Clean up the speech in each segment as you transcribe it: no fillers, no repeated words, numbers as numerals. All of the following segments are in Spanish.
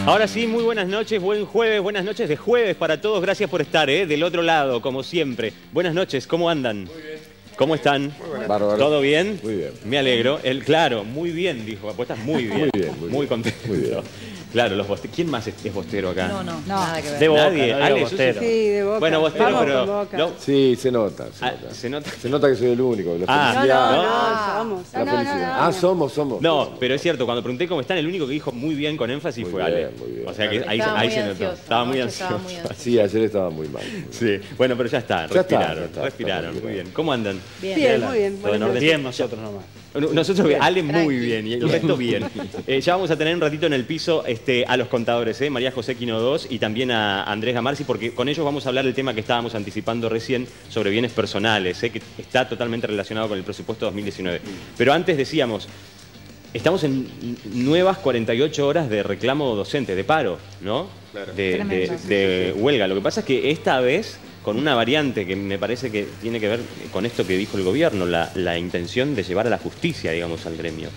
Ahora sí, muy buenas noches, buen jueves, buenas noches de jueves para todos. Gracias por estar del otro lado, como siempre. Buenas noches, ¿cómo andan? Muy bien. ¿Cómo están? Muy bárbaro. ¿Todo bien? Muy bien. Me alegro. Claro, muy bien, dijo. Pues estás muy bien. Muy contento. Muy bien. Claro, los bosteros. ¿Quién más es bostero acá? No, nada que ver. De Boca, nadie. No bostero. Sí, de Boca. Bueno, bostero, Vamos pero... con Boca. No. Sí, se nota. Se nota que soy el único. No, somos. La felicidad. Somos. No, pero es cierto, cuando pregunté cómo están, el único que dijo muy bien con énfasis Muy fue bien, Ale. muy bien. O sea que ahí se notó. Estaba muy ansioso. Sí, ayer estaba muy mal. Sí, bueno, pero ya está, respiraron, muy bien. ¿Cómo andan? Bien, muy bien. ¿Todo en orden? Bien, nosotros nomás. Nosotros bien, Ale muy bien y el resto bien. Ya vamos a tener un ratito en el piso a los contadores, María José Quino 2 y también a Andrés Gamarsi, porque con ellos vamos a hablar del tema que estábamos anticipando recién sobre bienes personales, que está totalmente relacionado con el presupuesto 2019. Pero antes decíamos, estamos en nuevas 48 horas de reclamo docente, de paro, ¿no? Claro. De huelga. Lo que pasa es que esta vez con una variante que me parece que tiene que ver con esto que dijo el gobierno, la intención de llevar a la justicia, digamos, al gremio.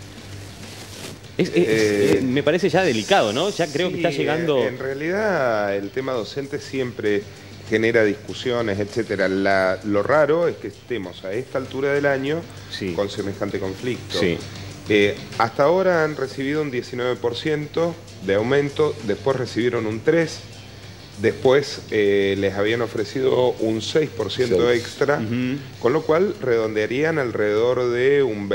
Me parece ya delicado, ¿no? Ya creo que está llegando... En realidad el tema docente siempre genera discusiones, etcétera. Lo raro es que estemos a esta altura del año con semejante conflicto. Sí. Hasta ahora han recibido un 19% de aumento, después recibieron un 3%. Después les habían ofrecido un 6% extra, con lo cual redondearían alrededor de un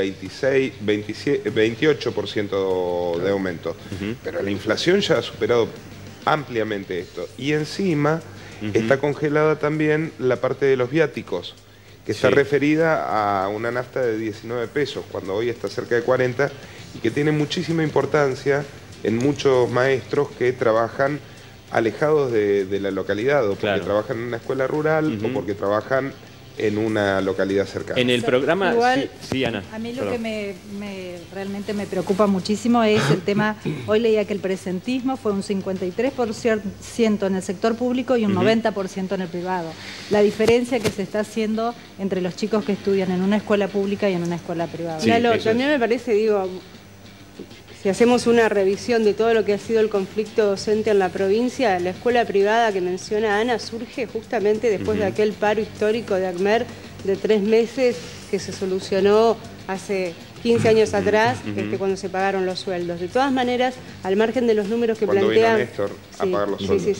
28% de aumento. Pero la inflación ya ha superado ampliamente esto. Y encima está congelada también la parte de los viáticos, que está referida a una nafta de 19 pesos, cuando hoy está cerca de 40, y que tiene muchísima importancia en muchos maestros que trabajan alejados de la localidad, o porque trabajan en una escuela rural o porque trabajan en una localidad cercana. En el programa... Igual, sí, Ana. A mí lo que realmente me preocupa muchísimo es el tema, hoy leía que el presentismo fue un 53% en el sector público y un 90% en el privado. La diferencia que se está haciendo entre los chicos que estudian en una escuela pública y en una escuela privada. Sí, también me parece, digo... Si hacemos una revisión de todo lo que ha sido el conflicto docente en la provincia, la escuela privada que menciona Ana surge justamente después de aquel paro histórico de ACMER de 3 meses que se solucionó hace 15 años atrás, cuando se pagaron los sueldos. De todas maneras, al margen de los números que plantea... Néstor a pagar los sueldos.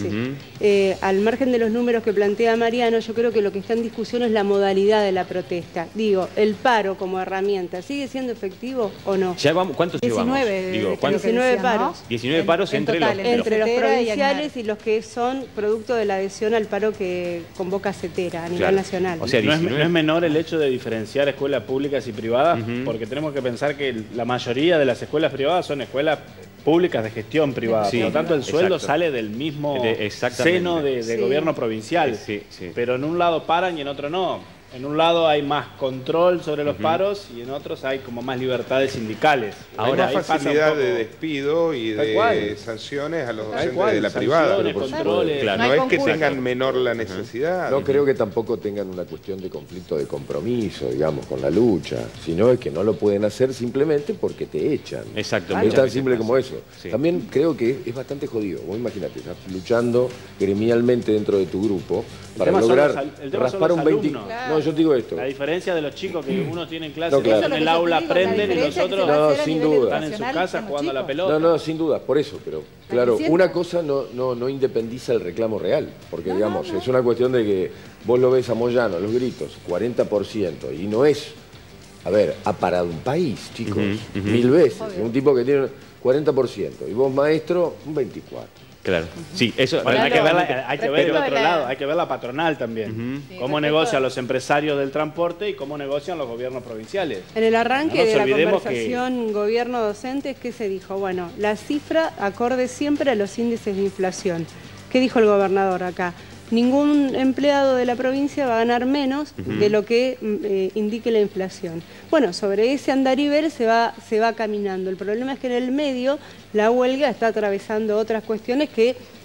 Al margen de los números que plantea Mariano, yo creo que lo que está en discusión es la modalidad de la protesta. Digo, el paro como herramienta, ¿sigue siendo efectivo o no? Ya vamos, ¿cuántos 19, llevamos? 19 paros. 19 paros entre los provinciales y los que son producto de la adhesión al paro que convoca CETERA a nivel nacional. O sea, no es menor el hecho de diferenciar escuelas públicas y privadas, porque tenemos que pensar que la mayoría de las escuelas privadas son escuelas públicas de gestión privada. Por lo tanto, el sueldo sale del mismo seno de gobierno provincial. Pero en un lado paran y en otro no. En un lado hay más control sobre los paros y en otros hay como más libertades sindicales. Ahora hay más facilidad de despido y de sanciones a los docentes de la privada. Controles. No es que tengan menor la necesidad. No creo que tampoco tengan una cuestión de conflicto de compromiso, digamos, con la lucha, sino es que no lo pueden hacer simplemente porque te echan. Exacto. Es tan simple como eso. También creo que es bastante jodido. Vos imagínate, estás luchando gremialmente dentro de tu grupo para lograr raspar un 20... No, yo te digo esto. La diferencia de los chicos que uno tiene en clase en el aula aprenden y los otros sin duda están en su casa jugando a la pelota. No, sin duda, por eso, pero claro, una cosa no independiza el reclamo real, porque digamos, es una cuestión de que vos lo ves a Moyano, los gritos, 40%, y no es, a ver, ha parado un país, chicos, 1000 veces, un tipo que tiene 40%, y vos maestro, un 24%. Claro. Sí, eso hay que ver el otro lado, hay que ver la patronal también. Cómo negocian los empresarios del transporte y cómo negocian los gobiernos provinciales. En el arranque de la conversación gobierno-docentes, ¿qué se dijo? Bueno, la cifra acorde siempre a los índices de inflación. ¿Qué dijo el gobernador acá? Ningún empleado de la provincia va a ganar menos de lo que indique la inflación. Bueno, sobre ese andar y ver se va caminando. El problema es que en el medio la huelga está atravesando otras cuestiones que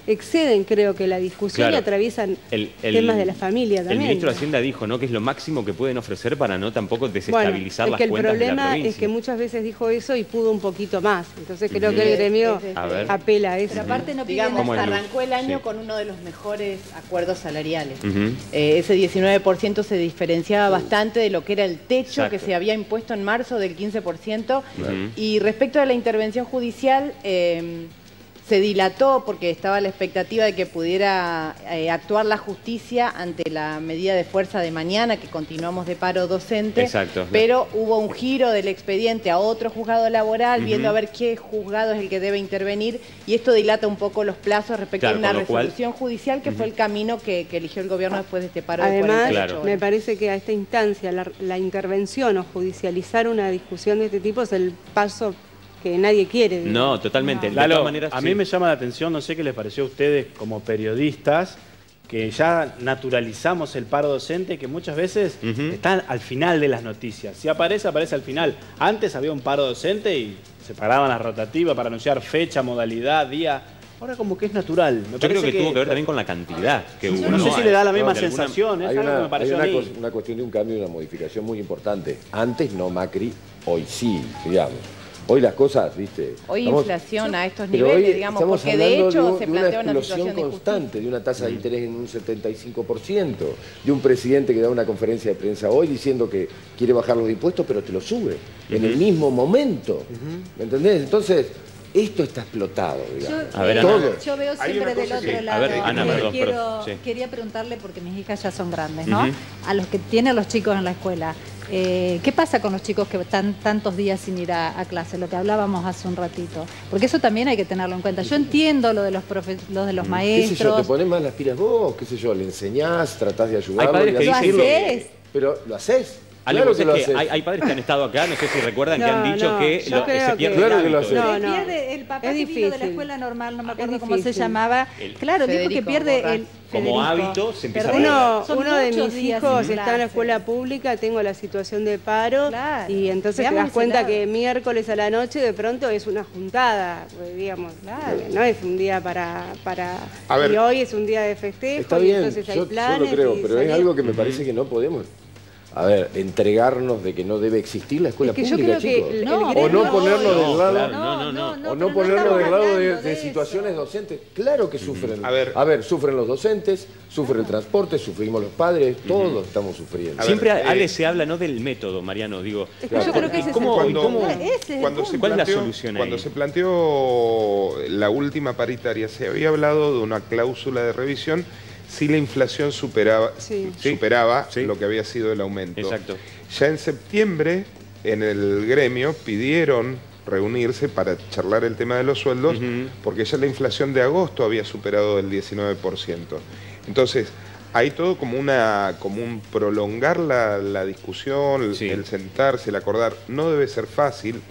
exceden, creo que, la discusión y atraviesan temas de la familia también. El ministro de Hacienda dijo, ¿no?, que es lo máximo que pueden ofrecer para no tampoco desestabilizar las cuentas de la provincia. El problema es que muchas veces dijo eso y pudo un poquito más. Entonces creo que el gremio apela a eso. Pero aparte no digamos, arrancó el año con uno de los mejores acuerdos salariales. Ese 19% se diferenciaba bastante de lo que era el techo que se había impuesto en marzo del 15%. Y respecto a la intervención judicial, se dilató porque estaba la expectativa de que pudiera actuar la justicia ante la medida de fuerza de mañana, que continuamos de paro docente, pero hubo un giro del expediente a otro juzgado laboral, viendo a ver qué juzgado es el que debe intervenir, y esto dilata un poco los plazos respecto a una resolución judicial, que fue el camino que eligió el gobierno después de este paro de 48 horas. Me parece que a esta instancia la intervención o judicializar una discusión de este tipo es el paso que nadie quiere. No, totalmente. De todas maneras, a mí me llama la atención, no sé qué les pareció a ustedes como periodistas, que ya naturalizamos el paro docente, que muchas veces están al final de las noticias. Si aparece, aparece al final. Antes había un paro docente y se paraban las rotativas para anunciar fecha, modalidad, día. Ahora como que es natural. Yo creo que tuvo que ver también con la cantidad que hubo. No sé si le da la misma sensación. Hay una cuestión de un cambio y una modificación muy importante. Antes no Macri, hoy sí, digamos. Hoy las cosas, ¿viste? Hoy inflación a estos niveles, digamos, porque de hecho se plantea una situación constante, de una tasa de interés en un 75%, de un presidente que da una conferencia de prensa hoy diciendo que quiere bajar los impuestos, pero te lo sube en el mismo momento. ¿Me entendés? Entonces, esto está explotado, digamos. Yo veo siempre del otro lado. A ver, Ana, quería preguntarle, porque mis hijas ya son grandes, ¿no? A los que tienen los chicos en la escuela. ¿Qué pasa con los chicos que están tantos días sin ir a clase? Lo que hablábamos hace un ratito. Porque eso también hay que tenerlo en cuenta. Yo entiendo lo de los maestros. ¿Qué sé yo? ¿Te pones más las pilas vos? ¿Qué sé yo? ¿Le enseñás? ¿Tratás de ayudarlo? Hay padres que dicen pero lo haces. Claro que hay padres que han estado acá, no sé si recuerdan, que han dicho que se pierde el hábito. Pierde el papá que vino de la escuela normal, no me acuerdo cómo se llamaba. Claro, dijo que pierde el... Como hábito se empieza a perder. Uno de mis hijos está en la escuela pública, tengo la situación de paro, y entonces te das cuenta que miércoles a la noche de pronto es una juntada, digamos, no es un día para y hoy es un día de festejo. Está bien, entonces hay planes. Yo lo creo, pero es algo que me parece que no podemos... entregarnos de que no debe existir la escuela pública, chicos. O no ponernos del lado, o no ponernos del lado de situaciones docentes. Claro que sufren. A ver, sufren los docentes, sufre el transporte, sufrimos los padres, todos estamos sufriendo. Siempre Ale se habla no del método, Mariano, digo. Yo creo que ¿cuál es la solución ahí? Cuando se planteó la última paritaria, se había hablado de una cláusula de revisión si la inflación superaba lo que había sido el aumento. Exacto. Ya en septiembre, en el gremio, pidieron reunirse para charlar el tema de los sueldos, porque ya la inflación de agosto había superado el 19%. Entonces, hay todo como un prolongar la discusión, el sentarse, el acordar. No debe ser fácil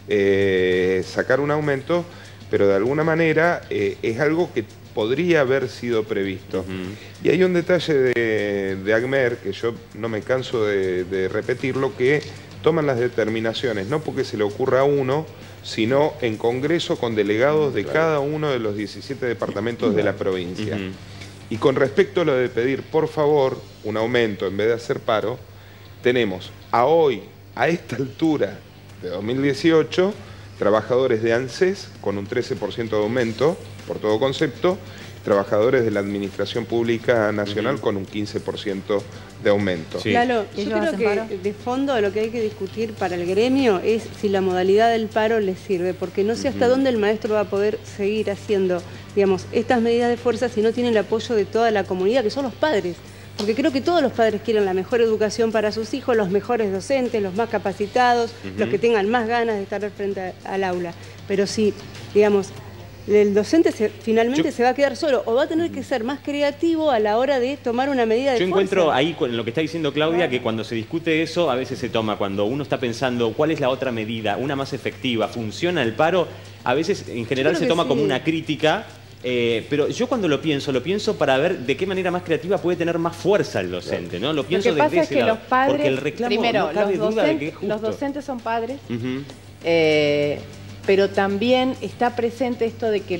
sacar un aumento, pero de alguna manera es algo que podría haber sido previsto. Y hay un detalle de ACMER, que yo no me canso de repetirlo, que toman las determinaciones, no porque se le ocurra a uno, sino en congreso con delegados de cada uno de los 17 departamentos de la provincia. Y con respecto a lo de pedir, por favor, un aumento en vez de hacer paro, tenemos a hoy, a esta altura de 2018, trabajadores de ANSES con un 13% de aumento, por todo concepto, trabajadores de la Administración Pública Nacional con un 15% de aumento. Claro, yo creo que de fondo lo que hay que discutir para el gremio es si la modalidad del paro les sirve, porque no sé hasta dónde el maestro va a poder seguir haciendo, digamos, estas medidas de fuerza si no tiene el apoyo de toda la comunidad, que son los padres. Porque creo que todos los padres quieren la mejor educación para sus hijos, los mejores docentes, los más capacitados, los que tengan más ganas de estar frente al aula. Pero si, digamos, el docente finalmente se va a quedar solo o va a tener que ser más creativo a la hora de tomar una medida de fuerza. Yo encuentro ahí con lo que está diciendo Claudia, que cuando se discute eso, a veces se toma, cuando uno está pensando cuál es la otra medida, una más efectiva, ¿funciona el paro? A veces en general se toma como una crítica. Pero yo cuando lo pienso para ver de qué manera más creativa puede tener más fuerza el docente, ¿no? Lo pienso desde ese lado. Porque el reclamo, primero, no cabe duda de que es justo. Los docentes son padres, pero también está presente esto de que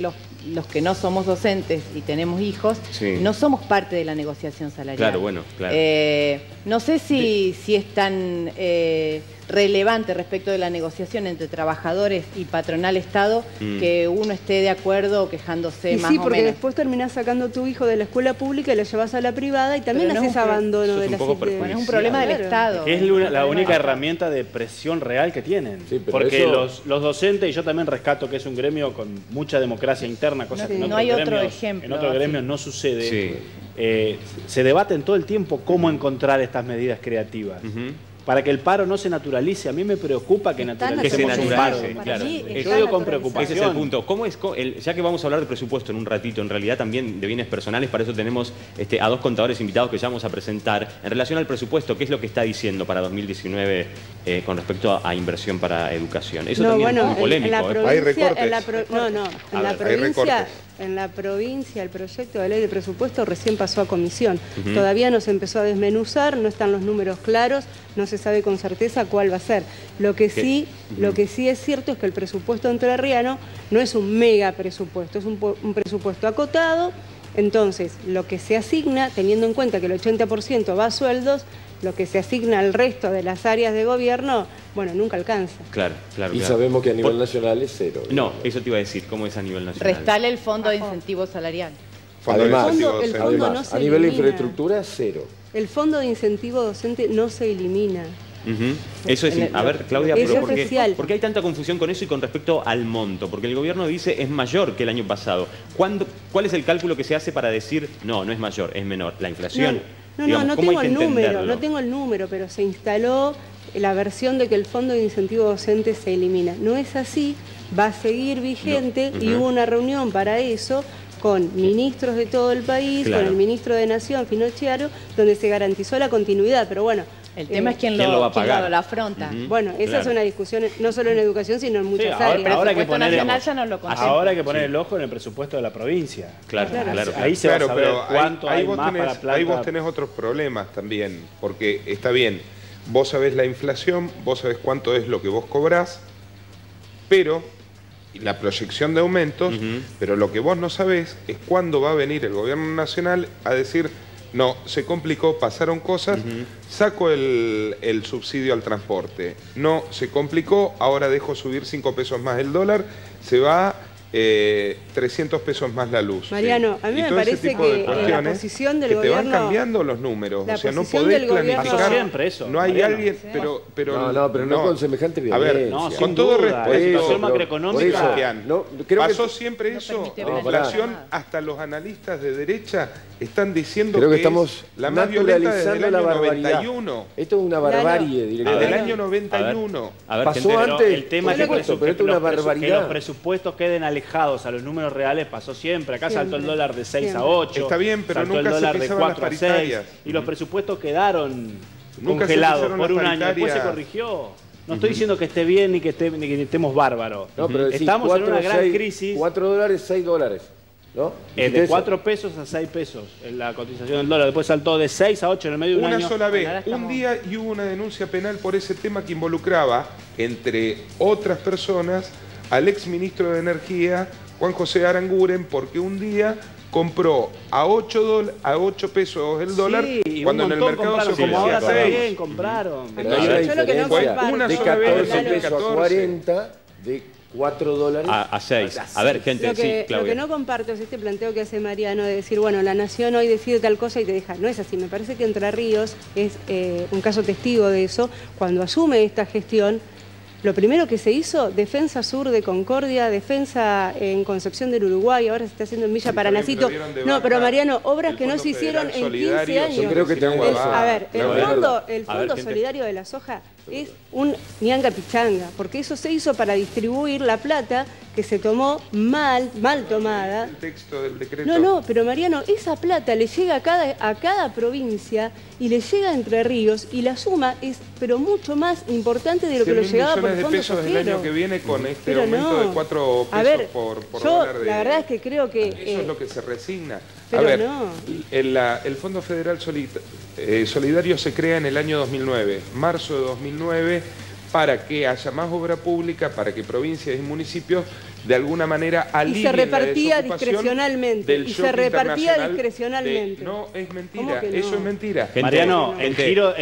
los que no somos docentes y tenemos hijos, no somos parte de la negociación salarial. Claro, bueno, claro. No sé si es tan relevante respecto de la negociación entre trabajadores y patronal Estado que uno esté de acuerdo quejándose más o menos. Sí, porque después terminás sacando a tu hijo de la escuela pública y lo llevas a la privada y también haces abandono de la Bueno, es un problema del Estado. Es la única herramienta de presión real que tienen. Sí, porque los docentes, y yo también rescato que es un gremio con mucha democracia interna, cosa que no hay otro ejemplo. En otros gremios no sucede. Se debaten todo el tiempo cómo encontrar estas medidas creativas. Para que el paro no se naturalice. A mí me preocupa que naturalicemos un paro. Claro. Yo digo con preocupación. Ese es el punto. ¿Cómo es, ya que vamos a hablar de presupuesto en un ratito, en realidad también de bienes personales, para eso tenemos a dos contadores invitados que ya vamos a presentar. En relación al presupuesto, ¿qué es lo que está diciendo para 2019 con respecto a inversión para educación? Eso también es muy polémico. Hay recortes. En la provincia el proyecto de ley de presupuesto recién pasó a comisión. Todavía no se empezó a desmenuzar, no están los números claros, no se sabe con certeza cuál va a ser. Lo que sí es cierto es que el presupuesto entrerriano no es un mega presupuesto, es un presupuesto acotado. Entonces, lo que se asigna, teniendo en cuenta que el 80% va a sueldos, lo que se asigna al resto de las áreas de gobierno, bueno, nunca alcanza. Claro. Y sabemos que a nivel nacional es cero. No, eso te iba a decir, ¿cómo es a nivel nacional? Restale el fondo de incentivo salarial. Además, a nivel de infraestructura, cero. El fondo de incentivo docente no se elimina. Eso es, a ver, Claudia, pero ¿por qué hay tanta confusión con eso y con respecto al monto? Porque el gobierno dice es mayor que el año pasado. ¿Cuál es el cálculo que se hace para decir no es mayor, es menor? ¿La inflación? No tengo el número, pero se instaló la versión de que el fondo de incentivo docente se elimina. No es así, va a seguir vigente y hubo una reunión para eso con ministros de todo el país, con el ministro de Nación, Finocchiaro, donde se garantizó la continuidad, pero bueno. El tema es quién lo va a pagar. Lo afronta. Bueno, esa es una discusión no solo en educación, sino en muchas áreas. Ahora hay que poner el ojo en el presupuesto de la provincia. Claro. Ahí se va a saber cuánto hay más para plata. Ahí vos tenés otros problemas también, porque está bien, vos sabés la inflación, vos sabés cuánto es lo que vos cobrás, pero la proyección de aumentos, pero lo que vos no sabés es cuándo va a venir el gobierno nacional a decir no, se complicó, pasaron cosas, saco el subsidio al transporte. No, se complicó, ahora dejo subir 5 pesos más el dólar, se va 300 pesos más la luz. Mariano, a mí me parece que la posición del gobierno... te van cambiando los números, o sea, no podés planificar. Siempre eso, no hay Mariano. Alguien, pero no con semejante violencia. A ver, con todo respeto, macroeconómica. Pasó siempre eso. La inflación, hasta los analistas de derecha están diciendo que estamos la más violenta desde el año 91. Esto es una barbarie, directamente. Desde el año 91. Pasó antes, el tema es que pero esto es una barbaridad. Que los presupuestos queden alejados a los números reales pasó siempre. Acá saltó el dólar de 6 a 8. Está bien, pero nunca el dólar se de pisaban 4 las a 6. paritarias. Y los presupuestos quedaron Nunca congelados por un año. Después se corrigió. No estoy diciendo que esté bien ni que estemos bárbaros. No, pero estamos en una gran crisis. 4 dólares, 6 dólares. ¿No? De 4 pesos a 6 pesos la cotización del dólar. Después saltó de 6 a 8 en el medio de un año. Una sola vez, un día, y hubo una denuncia penal por ese tema que involucraba, entre otras personas, al ex ministro de Energía, Juan José Aranguren, porque un día compró a 8 pesos el dólar, cuando en el mercado se como ahora ofrecía también compraron. Yo lo que no fue una sola vez, 14 pesos a 40, de 4 dólares a 6. A ver, gente, Claudia. Lo que no comparto es este planteo que hace Mariano de decir, bueno, la Nación hoy decide tal cosa y te deja. No es así. Me parece que Entre Ríos es un caso testigo de eso. Cuando asume esta gestión, lo primero que se hizo, defensa sur de Concordia, defensa en Concepción del Uruguay, ahora se está haciendo en Villa Paranacito. No, pero Mariano, obras que no se hicieron en 15 años. Yo creo que tengo a ver, el Fondo Solidario de la Soja es un ñanga pichanga, porque eso se hizo para distribuir la plata que se tomó mal tomada. El texto del decreto. No, pero Mariano, esa plata le llega a cada provincia y le llega a Entre Ríos y la suma es pero mucho más importante de lo que lo llegaba por el Fondo Sociero. 100 millones de pesos el año que viene con este aumento de 4 pesos por dólar. La verdad es que creo que... Eso es lo que se resigna. Pero el Fondo Federal Solidario se crea en el año 2009. Marzo de 2009 para que haya más obra pública, para que provincias y municipios de alguna manera alivien y se repartía la desocupación discrecionalmente. del Y shock se repartía internacional discrecionalmente. no, es mentira, ¿Cómo que no? eso es mentira. Mariano, en giros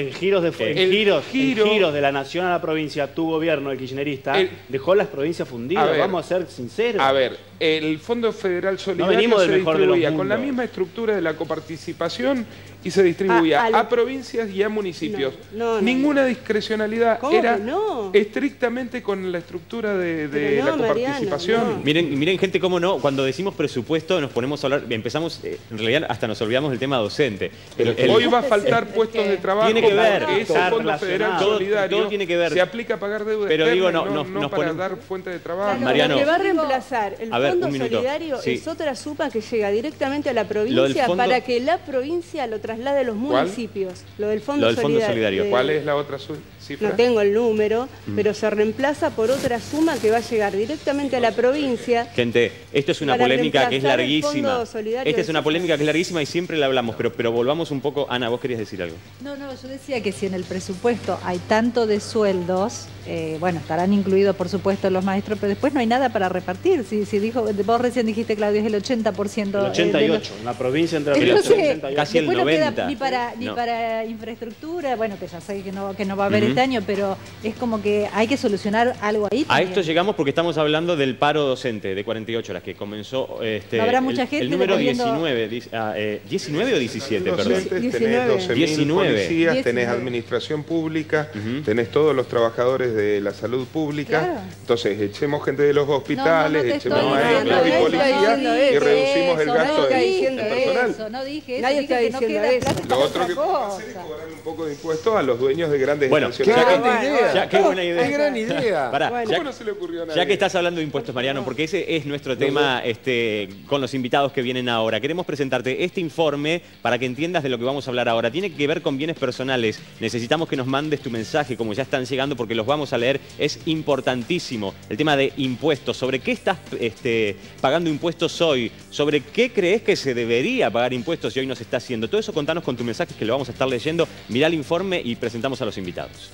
giro de la nación a la provincia, tu gobierno, el kirchnerista, dejó las provincias fundidas, vamos a ser sinceros. A ver, el Fondo Federal Solidario se distribuía con la misma estructura de la coparticipación y se distribuía a provincias y a municipios. Ninguna discrecionalidad, era estrictamente con la estructura de la coparticipación. Miren, gente, cómo no, cuando decimos presupuesto nos ponemos a hablar, empezamos, en realidad hasta nos olvidamos del tema docente. Hoy va a faltar puestos de trabajo. Tiene que ver, ese Fondo Federal Solidario todo tiene que ver. Se aplica a pagar deuda pero digo, no para dar fuente de trabajo. Mariano, lo que va a reemplazar el Fondo Solidario es otra suma que llega directamente a la provincia para que la provincia lo traslade a los municipios. Lo del Fondo Solidario. ¿Cuál es la otra cifra? No tengo el número, pero se reemplaza por otra suma que va a llegar directamente a la provincia. Gente, esto es una polémica que es larguísima. Esta es una polémica que es larguísima y siempre la hablamos, pero volvamos un poco. Ana, vos querías decir algo. No, yo decía que si en el presupuesto hay tanto de sueldos, bueno, estarán incluidos por supuesto los maestros, pero después no hay nada para repartir. Si dijo, vos recién dijiste, Claudio, es el 80%. El 88%, en la provincia entre el 88. Casi el 90%. No queda ni para infraestructura, bueno, que ya sé que no va a haber este año, pero es como que hay que solucionar algo ahí también. A esto llegamos porque estamos hablando del paro docente de 48 horas, que comenzó no habrá mucha gente el número dependiendo... 19 o 17, docentes, perdón. tenés 12.000 policías, tenés administración pública, tenés todos los trabajadores de la salud pública. Claro. Entonces, echemos gente de los hospitales, echemos maestros y policías y reducimos el gasto del personal. No dije eso, nadie está diciendo eso. Lo otro que podemos hacer es cobrarle un poco de impuesto a los dueños de grandes estaciones. ¡Qué buena idea! ¡Qué gran idea! ¿Cómo no se le ocurrió a nadie? Ya que estás hablando de impuestos, Mariano, porque ese es nuestro tema con los invitados que vienen ahora. Queremos presentarte este informe para que entiendas de lo que vamos a hablar ahora. Tiene que ver con bienes personales. Necesitamos que nos mandes tu mensaje, como ya están llegando, porque los vamos a leer. Es importantísimo el tema de impuestos. ¿Sobre qué estás pagando impuestos hoy? ¿Sobre qué crees que se debería pagar impuestos y hoy no se está haciendo? Todo eso contanos con tu mensaje, que lo vamos a estar leyendo. Mirá el informe y presentamos a los invitados.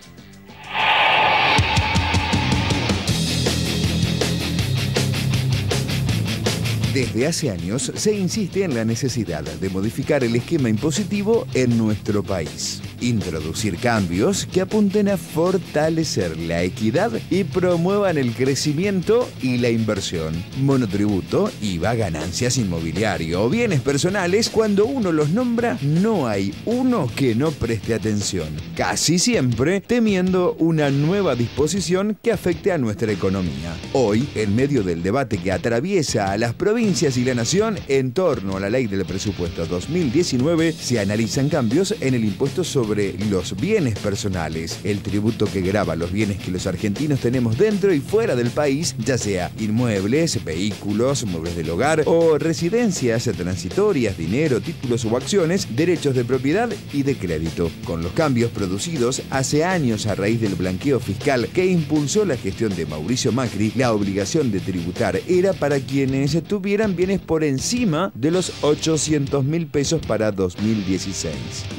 Desde hace años se insiste en la necesidad de modificar el esquema impositivo en nuestro país. Introducir cambios que apunten a fortalecer la equidad y promuevan el crecimiento y la inversión. Monotributo, IVA, ganancias, inmobiliario o bienes personales, cuando uno los nombra, no hay uno que no preste atención. Casi siempre temiendo una nueva disposición que afecte a nuestra economía. Hoy, en medio del debate que atraviesa a las provincias y la nación en torno a la ley del presupuesto 2019, se analizan cambios en el impuesto sobre los bienes personales, el tributo que grava los bienes que los argentinos tenemos dentro y fuera del país, ya sea inmuebles, vehículos, muebles del hogar o residencias transitorias, dinero, títulos o acciones, derechos de propiedad y de crédito. Con los cambios producidos hace años a raíz del blanqueo fiscal que impulsó la gestión de Mauricio Macri, la obligación de tributar era para quienes tuvieran bienes por encima de los 800.000 pesos para 2016,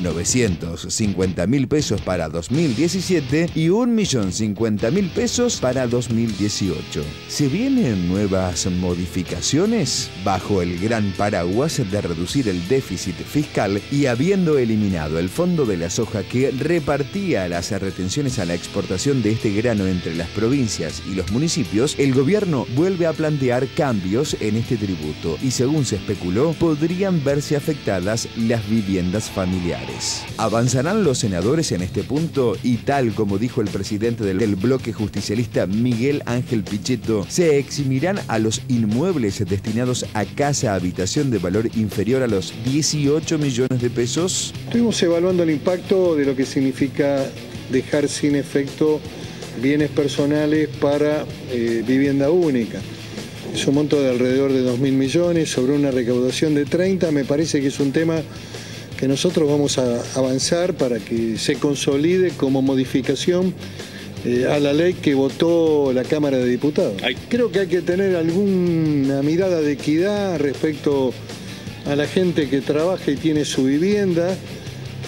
950.000 pesos para 2017 y 1.050.000 pesos para 2018. ¿Se vienen nuevas modificaciones? Bajo el gran paraguas de reducir el déficit fiscal y habiendo eliminado el fondo de la soja que repartía las retenciones a la exportación de este grano entre las provincias y los municipios, el gobierno vuelve a plantear cambios en este tributo y, según se especuló, podrían verse afectadas las viviendas familiares. ¿Avanzarán los senadores en este punto? Y tal como dijo el presidente del bloque justicialista Miguel Ángel Pichetto, ¿se eximirán a los inmuebles destinados a casa-habitación de valor inferior a los 18 millones de pesos? Estuvimos evaluando el impacto de lo que significa dejar sin efecto bienes personales para vivienda única. Es un monto de alrededor de 2.000 millones sobre una recaudación de 30. Me parece que es un tema que nosotros vamos a avanzar para que se consolide como modificación a la ley que votó la Cámara de Diputados. Creo que hay que tener alguna mirada de equidad respecto a la gente que trabaja y tiene su vivienda.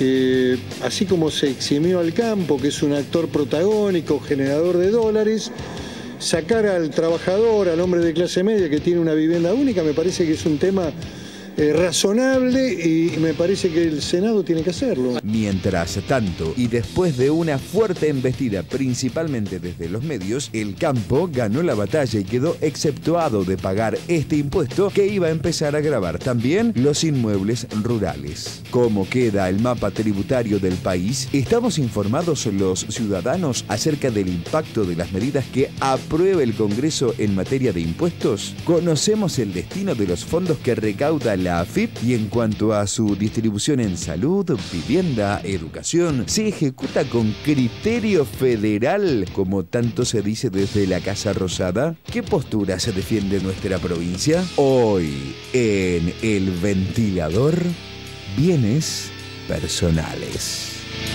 que así como se eximió al campo, que es un actor protagónico, generador de dólares, sacar al trabajador, al hombre de clase media que tiene una vivienda única, me parece que es un tema razonable y me parece que el Senado tiene que hacerlo. Mientras tanto, y después de una fuerte embestida principalmente desde los medios, el campo ganó la batalla y quedó exceptuado de pagar este impuesto que iba a empezar a gravar también los inmuebles rurales. ¿Cómo queda el mapa tributario del país? ¿Estamos informados los ciudadanos acerca del impacto de las medidas que apruebe el Congreso en materia de impuestos? ¿Conocemos el destino de los fondos que recauda la AFIP? Y en cuanto a su distribución en salud, vivienda, educación, ¿se ejecuta con criterio federal, como tanto se dice desde la Casa Rosada? ¿Qué postura se defiende nuestra provincia? Hoy, en El Ventilador, bienes personales.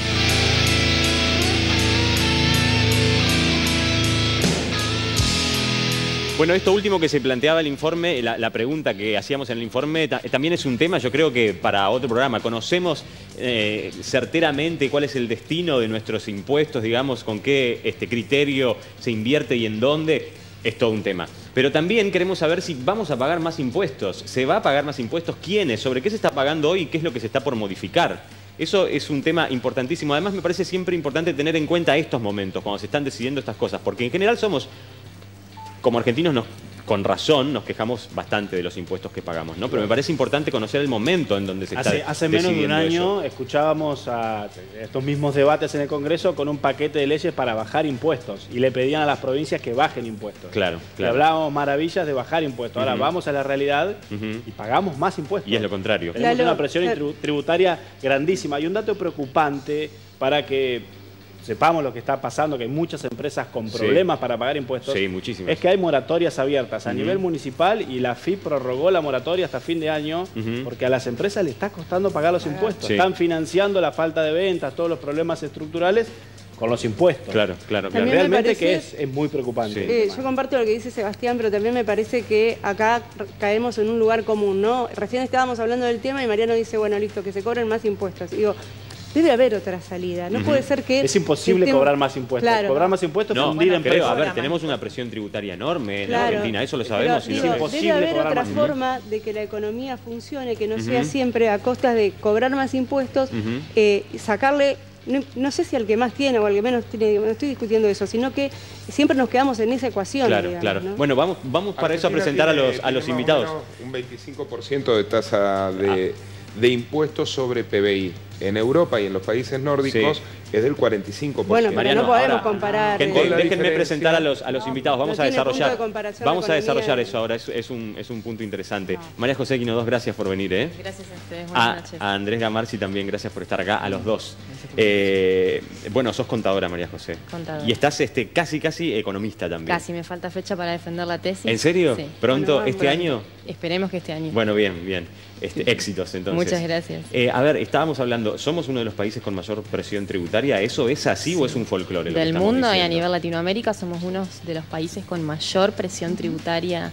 Bueno, esto último que se planteaba el informe, la pregunta que hacíamos en el informe, también es un tema, yo creo que para otro programa. ¿Conocemos certeramente cuál es el destino de nuestros impuestos, digamos, con qué criterio se invierte y en dónde? Es todo un tema. Pero también queremos saber si vamos a pagar más impuestos. ¿Se va a pagar más impuestos? ¿Quiénes? ¿Sobre qué se está pagando hoy y qué es lo que se está por modificar? Eso es un tema importantísimo. Además, me parece siempre importante tener en cuenta estos momentos, cuando se están decidiendo estas cosas, porque en general somos... Como argentinos, con razón, nos quejamos bastante de los impuestos que pagamos, ¿no? Pero me parece importante conocer el momento en donde se está Hace menos de un año escuchábamos a estos mismos debates en el Congreso con un paquete de leyes para bajar impuestos y le pedían a las provincias que bajen impuestos. Claro. Y hablábamos maravillas de bajar impuestos. Ahora vamos a la realidad y pagamos más impuestos. Y es lo contrario. Tenemos una presión tributaria grandísima. Hay un dato preocupante para que sepamos lo que está pasando, que hay muchas empresas con problemas para pagar impuestos. Sí, muchísimas. Es que hay moratorias abiertas a nivel municipal y la AFIP prorrogó la moratoria hasta fin de año porque a las empresas les está costando pagar los impuestos. Están financiando la falta de ventas, todos los problemas estructurales con los impuestos. Claro. Realmente que es muy preocupante. Yo comparto lo que dice Sebastián, pero también me parece que acá caemos en un lugar común, ¿no? Recién estábamos hablando del tema y Mariano dice, bueno, listo, que se cobren más impuestos. Y digo, debe haber otra salida. No puede ser que... Es imposible cobrar más impuestos. Claro. Cobrar más impuestos es hundir empresas. A ver, tenemos una presión tributaria enorme en Argentina, eso lo sabemos. Pero, digo, debe haber otra forma de que la economía funcione, que no sea siempre a costas de cobrar más impuestos, sacarle... No sé si al que más tiene o al que menos tiene, no estoy discutiendo eso, sino que siempre nos quedamos en esa ecuación. Claro. ¿No? Bueno, vamos para eso a presentar a los invitados. Un 25% de tasa de impuestos sobre PBI. En Europa y en los países nórdicos es del 45%. Bueno, Mariano, no podemos comparar. Gente, déjenme presentar a los invitados. Vamos a desarrollar eso ahora. Es un punto interesante. María José Quino 2, gracias por venir. Gracias a ustedes. Buenas noches. A Andrés Gamarsi también, gracias por estar acá. A los dos. Bueno, sos contadora, María José. Contadora. Y estás casi economista también. Casi, me falta fecha para defender la tesis. ¿En serio? Sí. ¿Pronto? ¿Este año? Esperemos que este año. Bueno, bien. Éxitos, entonces. Muchas gracias. A ver, estábamos hablando, ¿somos uno de los países con mayor presión tributaria? ¿Eso es así o es un folclore? Del mundo y a nivel Latinoamérica somos uno de los países con mayor presión tributaria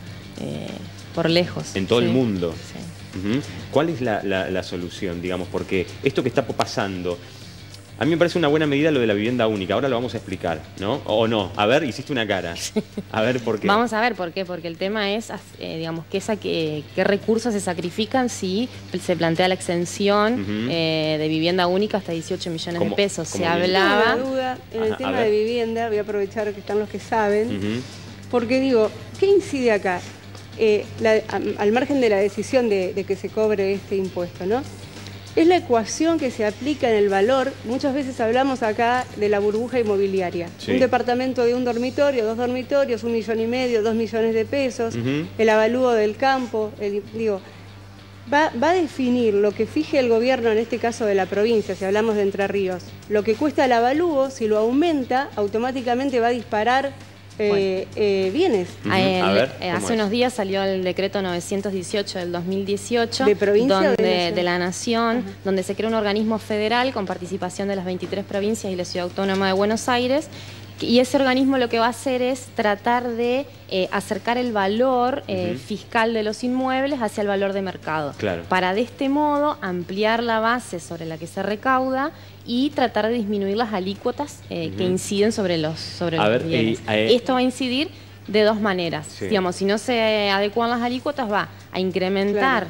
por lejos. En todo el mundo. Sí. ¿Cuál es la solución, digamos? Porque esto que está pasando... A mí me parece una buena medida lo de la vivienda única. Ahora lo vamos a explicar, ¿no? ¿O no? A ver, hiciste una cara. A ver por qué. Vamos a ver por qué. Porque el tema es, digamos, qué recursos se sacrifican si se plantea la exención de vivienda única hasta 18 millones de pesos. Se hablaba... No, duda en el tema de vivienda, voy a aprovechar que están los que saben, porque digo, ¿qué incide acá? Al margen de la decisión de que se cobre este impuesto, ¿no? Es la ecuación que se aplica en el valor. Muchas veces hablamos acá de la burbuja inmobiliaria. Sí. Un departamento de un dormitorio, 2 dormitorios, 1,5 millones, 2 millones de pesos, el avalúo del campo, va a definir lo que fije el gobierno, en este caso de la provincia, si hablamos de Entre Ríos. Lo que cuesta el avalúo, si lo aumenta, automáticamente va a disparar bienes. Hace unos días salió el decreto 918 del 2018 ¿De provincia de la Nación, donde se crea un organismo federal con participación de las 23 provincias y la Ciudad Autónoma de Buenos Aires, Y ese organismo lo que va a hacer es tratar de acercar el valor fiscal de los inmuebles hacia el valor de mercado. Claro. Para de este modo ampliar la base sobre la que se recauda y tratar de disminuir las alícuotas que inciden sobre los bienes. Esto va a incidir de dos maneras. Sí. Digamos, si no se adecuan las alícuotas, va a incrementar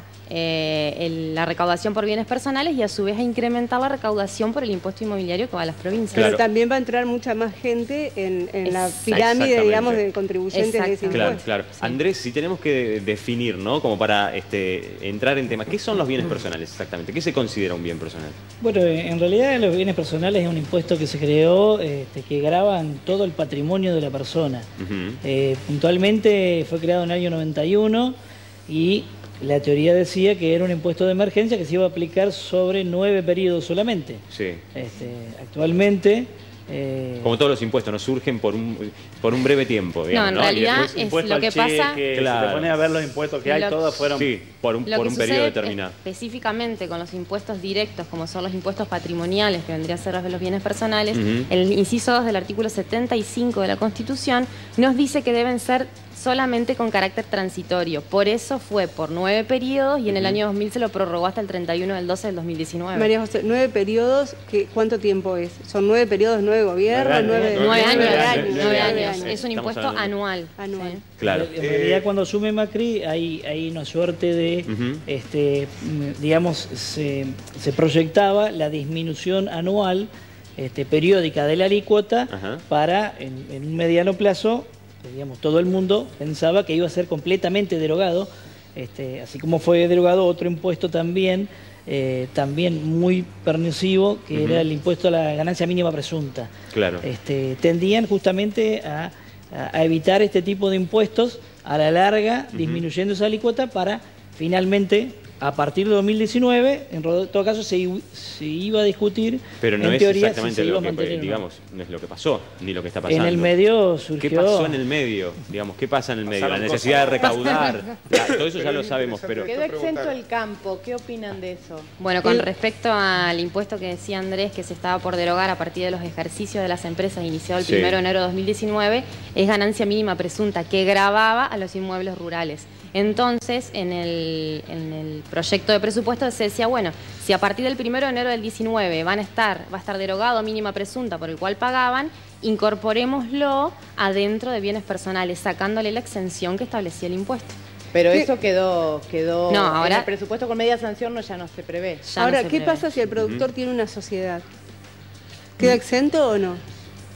la recaudación por bienes personales y a su vez a incrementar la recaudación por el impuesto inmobiliario que va a las provincias. Pero también va a entrar mucha más gente en la pirámide, digamos, de contribuyentes de ese impuesto. Claro. Sí. Andrés, si tenemos que definir, ¿no? Como para entrar en temas, ¿qué son los bienes personales exactamente? ¿Qué se considera un bien personal? Bueno, en realidad los bienes personales es un impuesto que se creó, que graban todo el patrimonio de la persona. Puntualmente fue creado en el año 91 y la teoría decía que era un impuesto de emergencia que se iba a aplicar sobre 9 periodos solamente. Sí. Actualmente... como todos los impuestos, no surgen por un breve tiempo, digamos, en realidad es lo que pasa... Si te pones a ver los impuestos que hay, todos fueron... Sí, por un periodo determinado. Específicamente con los impuestos directos, como son los impuestos patrimoniales, que vendría a ser los bienes personales, el inciso 2 del artículo 75 de la Constitución nos dice que deben ser solamente con carácter transitorio. Por eso fue por 9 periodos y en el año 2000 se lo prorrogó hasta el 31 del 12 del 2019. María José, 9 periodos, ¿cuánto tiempo es? ¿Son 9 periodos, 9 gobiernos? 9 años. Es un impuesto anual. Sí. Claro. En realidad cuando asume Macri hay una suerte de, digamos, se proyectaba la disminución anual periódica de la alícuota para, en un mediano plazo, digamos, todo el mundo pensaba que iba a ser completamente derogado, así como fue derogado otro impuesto también muy permisivo, que era el impuesto a la ganancia mínima presunta. Claro. Tendían justamente a evitar este tipo de impuestos a la larga, disminuyendo esa alícuota para finalmente... A partir de 2019, en todo caso, se iba a discutir. Pero no es teoría, exactamente lo que, digamos, no es lo que pasó, ni lo que está pasando. En el medio surgió... ¿Qué pasó en el medio? Digamos, ¿qué pasa en el medio? La necesidad de recaudar. Todo eso ya lo sabemos, pero... Quedó exento el campo. ¿Qué opinan de eso? Bueno, con respecto al impuesto que decía Andrés, que se estaba por derogar a partir de los ejercicios de las empresas iniciado el 1 de enero de 2019, es ganancia mínima presunta, que gravaba a los inmuebles rurales. Entonces, en el proyecto de presupuesto se decía, bueno, si a partir del 1 de enero del 19 va a estar derogado mínima presunta por el cual pagaban, incorporémoslo adentro de bienes personales, sacándole la exención que establecía el impuesto. Pero eso quedó no, ahora, en el presupuesto con media sanción ya no se prevé. Ahora, ¿qué pasa si el productor tiene una sociedad? ¿Queda exento o no?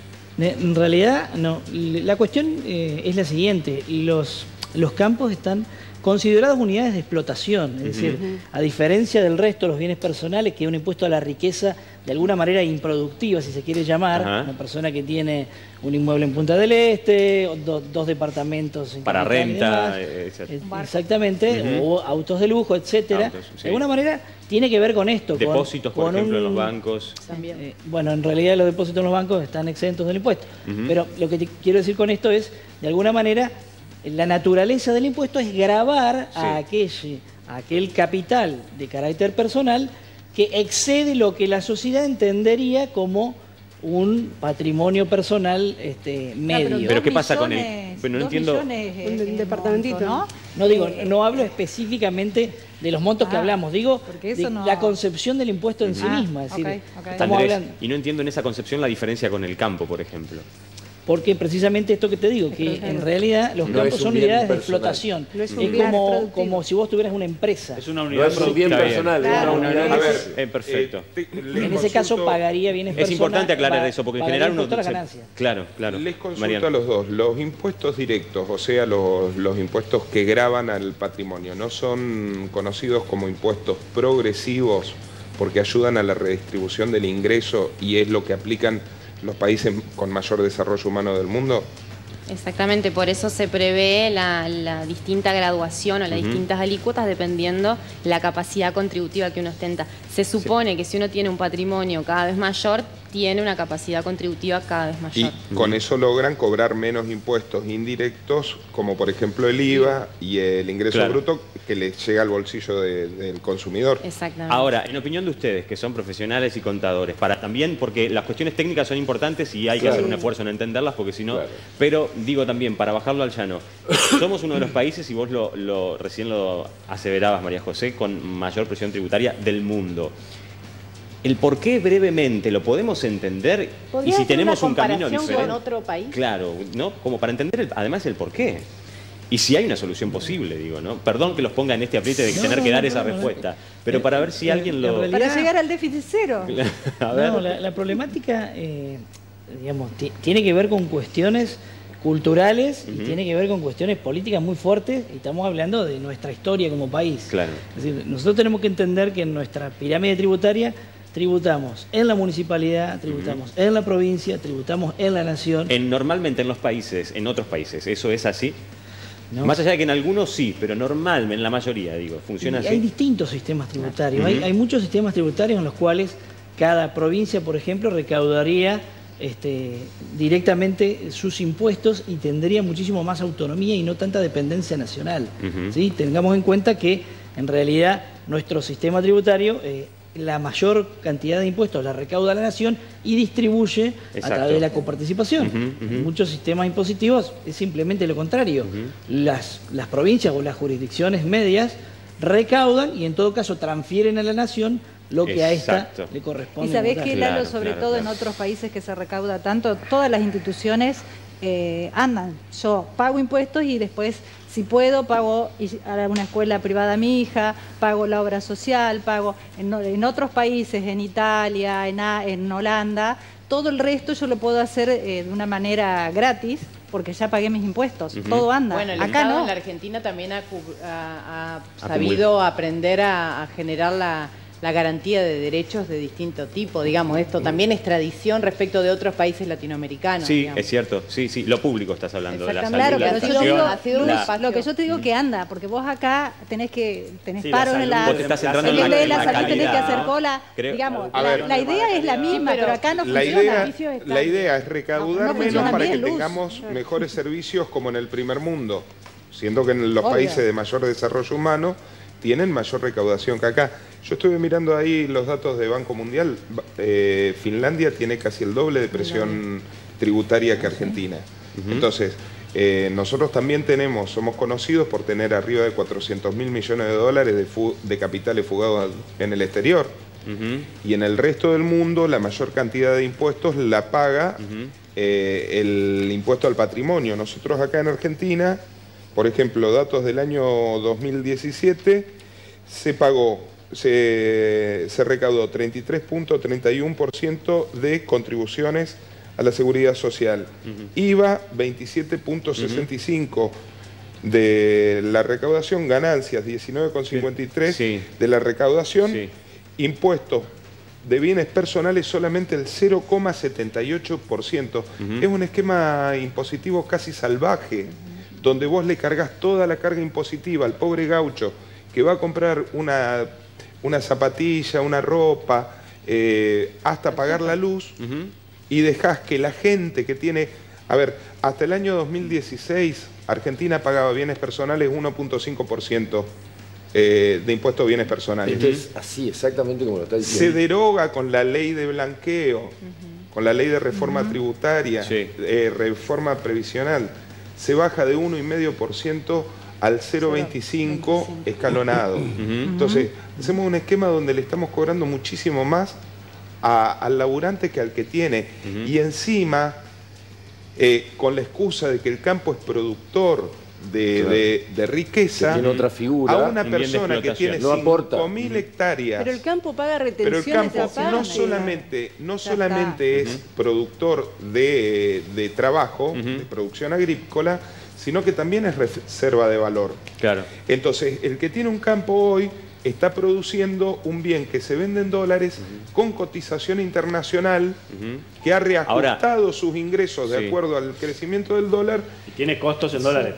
En realidad, no. La cuestión es la siguiente. Los campos están considerados unidades de explotación, es decir, a diferencia del resto de los bienes personales, que es un impuesto a la riqueza de alguna manera improductiva, si se quiere llamar, una persona que tiene un inmueble en Punta del Este, dos departamentos en para renta, exactamente, o autos de lujo, etcétera. De alguna manera tiene que ver con esto. Depósitos, por ejemplo, en los bancos. Bueno, en realidad los depósitos en los bancos están exentos del impuesto. Pero lo que te quiero decir con esto es, de alguna manera, la naturaleza del impuesto es gravar a aquel capital de carácter personal que excede lo que la sociedad entendería como un patrimonio personal medio. Pero ¿qué pasa con él? Bueno, no entiendo. Un departamentito, ¿no? No digo, no hablo específicamente de los montos que hablamos, digo de la concepción del impuesto en sí misma. Es decir, estamos hablando... Y no entiendo en esa concepción la diferencia con el campo, por ejemplo. Porque precisamente esto que te digo, que en realidad los campos son unidades de explotación. No es como si vos tuvieras una empresa. Es una unidad bien personal. Perfecto. En ese caso pagaría bienes personales. Es importante aclarar eso, porque en general uno... Claro. Les consulto a los dos. Los impuestos directos, o sea, los impuestos que gravan al patrimonio, ¿no son conocidos como impuestos progresivos porque ayudan a la redistribución del ingreso y es lo que aplican los países con mayor desarrollo humano del mundo? Exactamente, por eso se prevé la distinta graduación o las distintas alícuotas dependiendo la capacidad contributiva que uno ostenta. Se supone que si uno tiene un patrimonio cada vez mayor, tiene una capacidad contributiva cada vez mayor. Y con eso logran cobrar menos impuestos indirectos, como por ejemplo el IVA y el ingreso bruto que les llega al bolsillo del consumidor. Exactamente. Ahora, en opinión de ustedes, que son profesionales y contadores, para también, porque las cuestiones técnicas son importantes y hay que hacer un esfuerzo en entenderlas, porque si no... Pero digo también, para bajarlo al llano, somos uno de los países, y vos recién lo aseverabas, María José, con mayor presión tributaria del mundo. El por qué brevemente lo podemos entender, y si tenemos un camino diferente con otro país. Claro, ¿no? Como para entender además el por qué. Y si hay una solución posible, digo, ¿no? Perdón que los ponga en este apriete de tener que dar esa respuesta, pero para ver si alguien lo... Realidad, para llegar al déficit cero. A ver. No, la problemática, digamos, tiene que ver con cuestiones culturales y tiene que ver con cuestiones políticas muy fuertes, y estamos hablando de nuestra historia como país. Claro. Es decir, nosotros tenemos que entender que en nuestra pirámide tributaria tributamos en la municipalidad, tributamos en la provincia, tributamos en la nación. Normalmente en los países, en otros países, ¿eso es así? No. Más allá de que en algunos sí, pero normalmente, en la mayoría, digo, funciona así. Hay distintos sistemas tributarios. Hay muchos sistemas tributarios en los cuales cada provincia, por ejemplo, recaudaría directamente sus impuestos y tendría muchísimo más autonomía y no tanta dependencia nacional. ¿Sí? Tengamos en cuenta que, en realidad, nuestro sistema tributario... la mayor cantidad de impuestos la recauda la nación y distribuye a través de la coparticipación. Muchos sistemas impositivos es simplemente lo contrario. Las provincias o las jurisdicciones medias recaudan y en todo caso transfieren a la nación lo que a esta le corresponde. Y sabés que, Lalo, sobre todo en otros países que se recauda tanto, todas las instituciones andan. Yo pago impuestos y después, si puedo, pago a una escuela privada a mi hija, pago la obra social, pago en otros países, en Italia, en Holanda, todo el resto yo lo puedo hacer de una manera gratis, porque ya pagué mis impuestos, todo anda. Bueno, el Acá Estado no. en la Argentina también ha sabido aprender a generar la garantía de derechos de distinto tipo, digamos, esto también es tradición respecto de otros países latinoamericanos. Sí, digamos. Es cierto, sí, lo público estás hablando, de la salud, claro, la pero lo que yo te digo que anda, porque vos acá tenés paros en la... Vos te estás centrando en la salud, calidad, tenés que hacer cola, digamos, la idea es la misma, pero acá no funciona. La idea es recaudar menos para que tengamos mejores servicios como en el primer mundo, siendo que en los países de mayor desarrollo humano tienen mayor recaudación que acá. Yo estuve mirando ahí los datos de Banco Mundial. Finlandia tiene casi el doble de presión tributaria que Argentina. Entonces, nosotros también somos conocidos por tener arriba de 400.000 millones de dólares de capitales fugados en el exterior. Y en el resto del mundo la mayor cantidad de impuestos la paga el impuesto al patrimonio. Nosotros acá en Argentina, por ejemplo, datos del año 2017, se recaudó 33.31% de contribuciones a la seguridad social. IVA, 27.65% de la recaudación, ganancias, 19.53% de la recaudación, impuestos de bienes personales solamente el 0,78%. Es un esquema impositivo casi salvaje, donde vos le cargas toda la carga impositiva al pobre gaucho que va a comprar una zapatilla, una ropa, hasta pagar la luz, y dejás que la gente que tiene... A ver, hasta el año 2016 Argentina pagaba bienes personales 1.5% de impuestos a bienes personales. Entonces, así, exactamente como lo está diciendo. Se deroga con la ley de blanqueo, con la ley de reforma tributaria, reforma previsional. Se baja de 1,5% al 0,25 escalonado. Entonces, hacemos un esquema donde le estamos cobrando muchísimo más al laburante que al que tiene. Y encima, con la excusa de que el campo es productor de riqueza, tiene otra figura, a una persona que tiene 5.000 hectáreas. Pero el campo paga retenciones. Pero el campo no solamente es productor de trabajo, de producción agrícola, sino que también es reserva de valor. Claro. Entonces, el que tiene un campo hoy está produciendo un bien que se vende en dólares con cotización internacional, que ha reajustado sus ingresos de acuerdo al crecimiento del dólar. Y tiene costos en dólares también.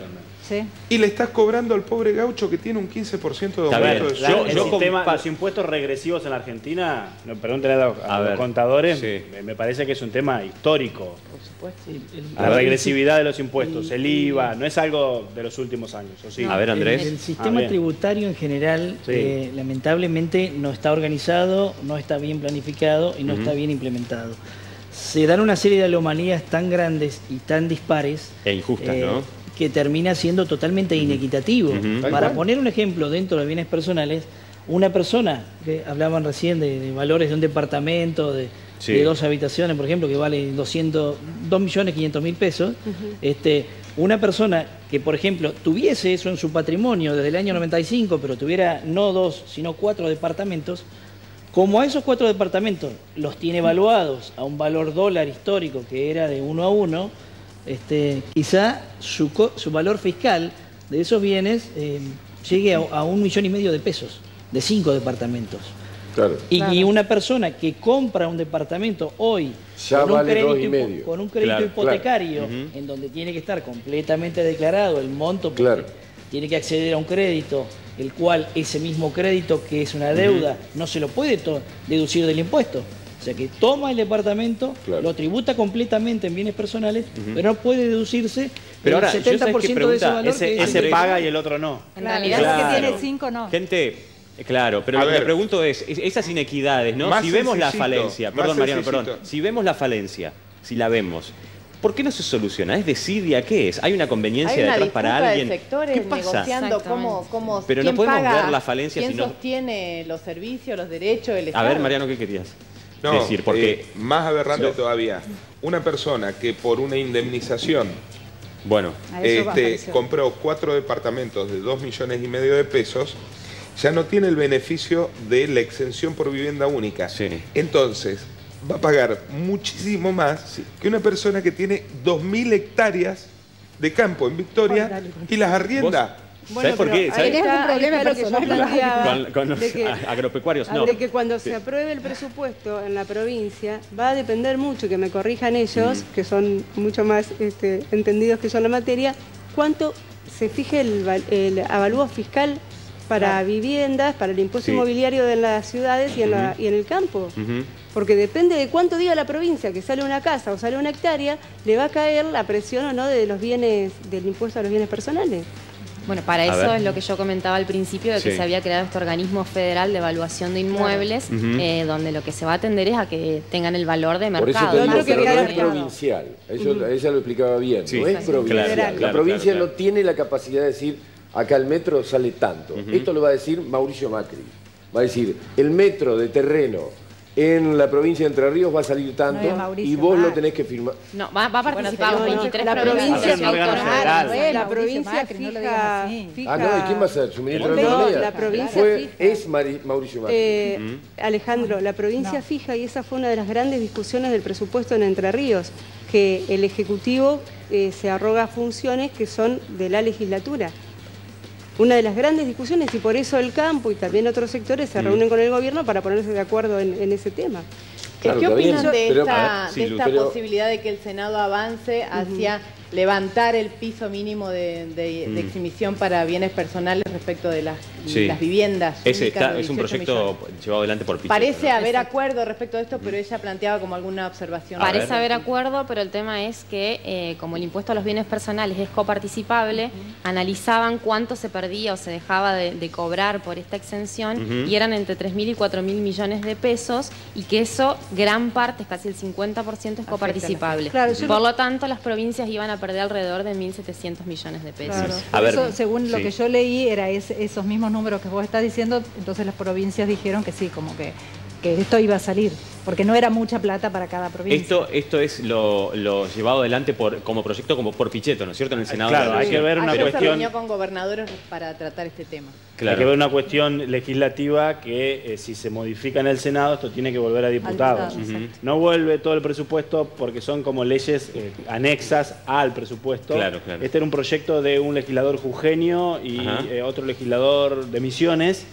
Sí. Y le estás cobrando al pobre gaucho que tiene un 15% de aumento de sueldo. Los impuestos regresivos en la Argentina, pregúntenle a los contadores, sí. Me parece que es un tema histórico. Por supuesto. La regresividad de los impuestos, el IVA, no es algo de los últimos años. ¿O sí? A ver, Andrés. El sistema tributario en general, lamentablemente, no está organizado, no está bien planificado y no está bien implementado. Se dan una serie de anomalías tan grandes y tan dispares e injustas, ¿no? Que termina siendo totalmente inequitativo. Para poner un ejemplo dentro de bienes personales, una persona, que hablaban recién de valores de un departamento, de 2 habitaciones, por ejemplo, que vale 2.500.000 pesos, una persona que, por ejemplo, tuviese eso en su patrimonio desde el año 95, pero tuviera no 2, sino 4 departamentos, como a esos 4 departamentos los tiene evaluados a un valor dólar histórico que era de 1 a 1, quizá su valor fiscal de esos bienes llegue a 1,5 millones de pesos, de 5 departamentos. Claro. Y una persona que compra un departamento hoy ya vale 2,5. Con un crédito hipotecario, en donde tiene que estar completamente declarado el monto, porque tiene que acceder a un crédito, el cual ese mismo crédito, que es una deuda, no se lo puede deducir del impuesto. O sea que toma el departamento, lo tributa completamente en bienes personales, pero no puede deducirse el 70% de ese valor. Ese paga y el otro no. En realidad, el que tiene 5 no. Gente, claro, pero lo que le pregunto es, esas inequidades, ¿no? Si vemos la falencia, perdón Mariano, si vemos la falencia, si la vemos, ¿por qué no se soluciona? ¿Es desidia? ¿Qué es? ¿Hay una conveniencia detrás para alguien? De sectores ¿Qué pasa? Negociando cómo pero no podemos ver la falencia ¿quién sostiene los servicios, los derechos del Estado? A ver, Mariano, ¿qué querías decir? Porque más aberrante todavía. Una persona que por una indemnización compró 4 departamentos de 2,5 millones de pesos, ya no tiene el beneficio de la exención por vivienda única. Entonces, va a pagar muchísimo más que una persona que tiene 2.000 hectáreas de campo en Victoria y las arrienda. ¿Sabes por qué? ¿Tenés algún problema personal con los agropecuarios? No. De que cuando se apruebe el presupuesto en la provincia, va a depender mucho, que me corrijan ellos, que son mucho más entendidos que yo en la materia, cuánto se fije el avalúo fiscal para viviendas, para el impuesto inmobiliario de las ciudades y en el campo. Porque depende de cuánto diga la provincia que sale una casa o sale una hectárea, le va a caer la presión o no de los bienes, del impuesto a los bienes personales. Bueno, para eso es lo que yo comentaba al principio, de que se había creado este organismo federal de evaluación de inmuebles, donde lo que se va a atender es a que tengan el valor de mercado. Por eso te digo, pero no es provincial. Ella lo explicaba bien. No es provincial. La provincia no tiene la capacidad de decir, acá el metro sale tanto. Esto lo va a decir Mauricio Macri. Va a decir, el metro de terreno en la provincia de Entre Ríos va a salir tanto y vos lo tenés que firmar. No, va a participar los 23 la provincias. La provincia fija... ¿y quién va a ser? ¿Su ministro de Economía? La provincia fija. Es Mauricio Macri. Alejandro, la provincia fija, y esa fue una de las grandes discusiones del presupuesto en Entre Ríos, que el Ejecutivo se arroga funciones que son de la legislatura. Una de las grandes discusiones, y por eso el campo y también otros sectores se reúnen con el gobierno para ponerse de acuerdo en ese tema. Claro, ¿qué opinan de esta posibilidad de que el Senado avance hacia levantar el piso mínimo de exhibición para bienes personales respecto de las viviendas? Es un proyecto llevado adelante por Pichetto. Parece haber acuerdo respecto a esto, pero ella planteaba como alguna observación. Parece haber acuerdo, pero el tema es que como el impuesto a los bienes personales es coparticipable, analizaban cuánto se perdía o se dejaba de cobrar por esta exención y eran entre 3.000 y 4.000 millones de pesos, y que eso, gran parte, casi el 50%, es coparticipable. Claro, por lo tanto, las provincias iban a perder alrededor de 1.700 millones de pesos. Claro. Por eso, según lo que yo leí, era esos mismos números que vos estás diciendo. Entonces las provincias dijeron que sí, como que esto iba a salir, porque no era mucha plata para cada provincia. Esto es lo llevado adelante como proyecto, como por Pichetto, ¿no es cierto? En el Senado. Claro, hay que ver una cuestión... se reunió con gobernadores para tratar este tema. Claro. Hay que ver una cuestión legislativa que si se modifica en el Senado, esto tiene que volver a diputados. No vuelve todo el presupuesto porque son como leyes anexas al presupuesto. Claro. Este era un proyecto de un legislador jujeño y otro legislador de Misiones.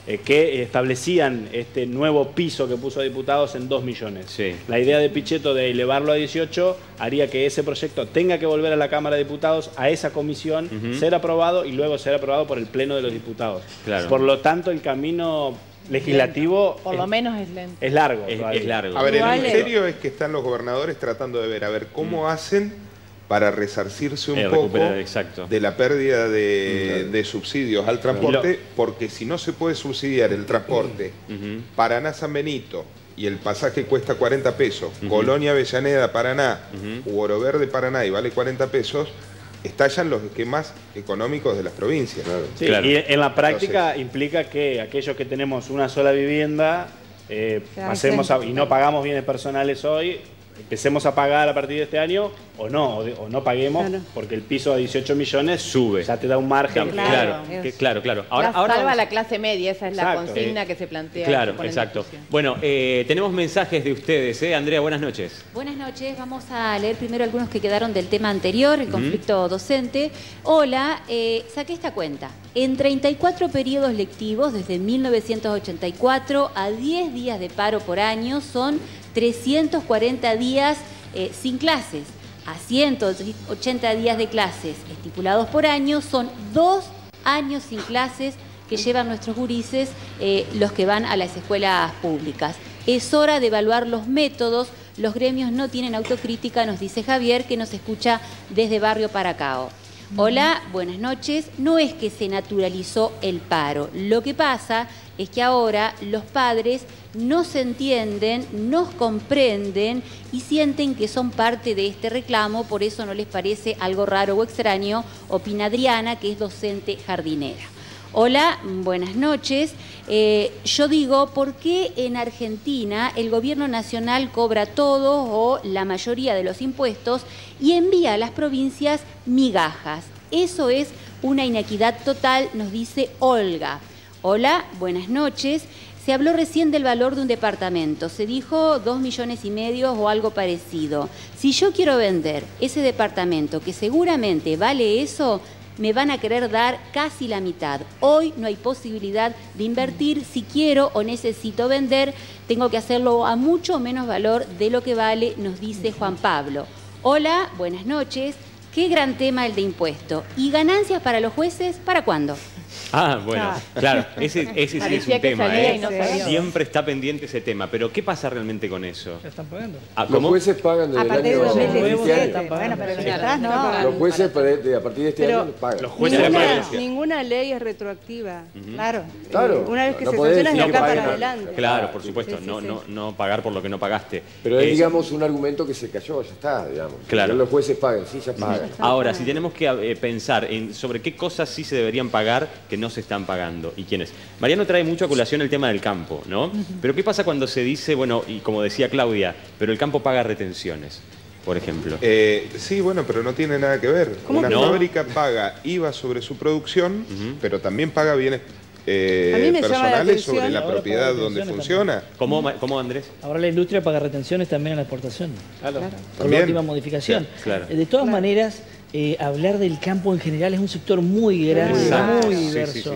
que establecían este nuevo piso que puso a diputados en 2 millones. Sí. La idea de Pichetto de elevarlo a 18 haría que ese proyecto tenga que volver a la Cámara de Diputados, a esa comisión, ser aprobado y luego ser aprobado por el Pleno de los Diputados. Claro. Por lo tanto, el camino legislativo por lo menos es lento. Es largo. Es largo. A ver, el misterio es que están los gobernadores tratando de ver, cómo hacen para resarcirse un poco de la pérdida de subsidios al transporte, porque si no se puede subsidiar el transporte Paraná-San Benito y el pasaje cuesta 40 pesos, Colonia-Avellaneda, Paraná, u Oro Verde-Paraná y vale 40 pesos, estallan los esquemas económicos de las provincias. Sí, y en la práctica implica que aquellos que tenemos una sola vivienda, pasemos y no pagamos bienes personales hoy, empecemos a pagar a partir de este año o no paguemos, porque el piso a 18 millones sube. Ya te da un margen. Claro. Ahora salva la clase media, esa es la consigna que se plantea. Claro, exacto. Bueno, tenemos mensajes de ustedes, Andrea, buenas noches. Buenas noches, vamos a leer primero algunos que quedaron del tema anterior, el conflicto docente. Hola, saqué esta cuenta. En 34 periodos lectivos, desde 1984 a 10 días de paro por año, son 340 días sin clases. A 180 días de clases estipulados por año, son 2 años sin clases que llevan nuestros gurises, los que van a las escuelas públicas. Es hora de evaluar los métodos. Los gremios no tienen autocrítica, nos dice Javier, que nos escucha desde Barrio Paracao. Hola, buenas noches. No es que se naturalizó el paro. Lo que pasa es que ahora los padres no se entienden, nos comprenden y sienten que son parte de este reclamo, por eso no les parece algo raro o extraño, opina Adriana, que es docente jardinera. Hola, buenas noches. Yo digo, ¿por qué en Argentina el gobierno nacional cobra todo o la mayoría de los impuestos y envía a las provincias migajas? Eso es una inequidad total, nos dice Olga. Hola, buenas noches. Se habló recién del valor de un departamento. Se dijo 2,5 millones o algo parecido. Si yo quiero vender ese departamento, que seguramente vale eso, me van a querer dar casi la mitad. Hoy no hay posibilidad de invertir. Si quiero o necesito vender, tengo que hacerlo a mucho menos valor de lo que vale, nos dice Juan Pablo. Hola, buenas noches. Qué gran tema el de impuesto. ¿Y ganancias para los jueces? ¿Para cuándo? Ah, bueno, claro, ese sí es un tema. Siempre está pendiente ese tema. Pero ¿qué pasa realmente con eso? Ya están pagando. Los jueces pagan desde el año 2017. Bueno, pero no. Los jueces a partir de este año pagan. Los jueces ninguna ley es retroactiva. Claro. Una vez que se sanciona es de acá para adelante. Claro, por supuesto. No pagar por lo que no pagaste. Pero es, digamos, un argumento que se cayó, ya está, digamos. Claro. Los jueces pagan, sí, ya pagan. Ahora, si tenemos que pensar sobre qué cosas sí se deberían pagar que no se están pagando y quiénes. Mariano trae mucho a colación el tema del campo, ¿no? Pero ¿qué pasa cuando se dice, bueno, y como decía Claudia, pero el campo paga retenciones, por ejemplo? Sí, bueno, pero no tiene nada que ver. Una fábrica paga IVA sobre su producción, pero también paga bienes personales sobre la propiedad donde funciona. ¿Cómo, Andrés? Ahora la industria paga retenciones también en la exportación. Claro. Por la última modificación. Claro. De todas maneras, hablar del campo en general es un sector muy grande, muy diverso.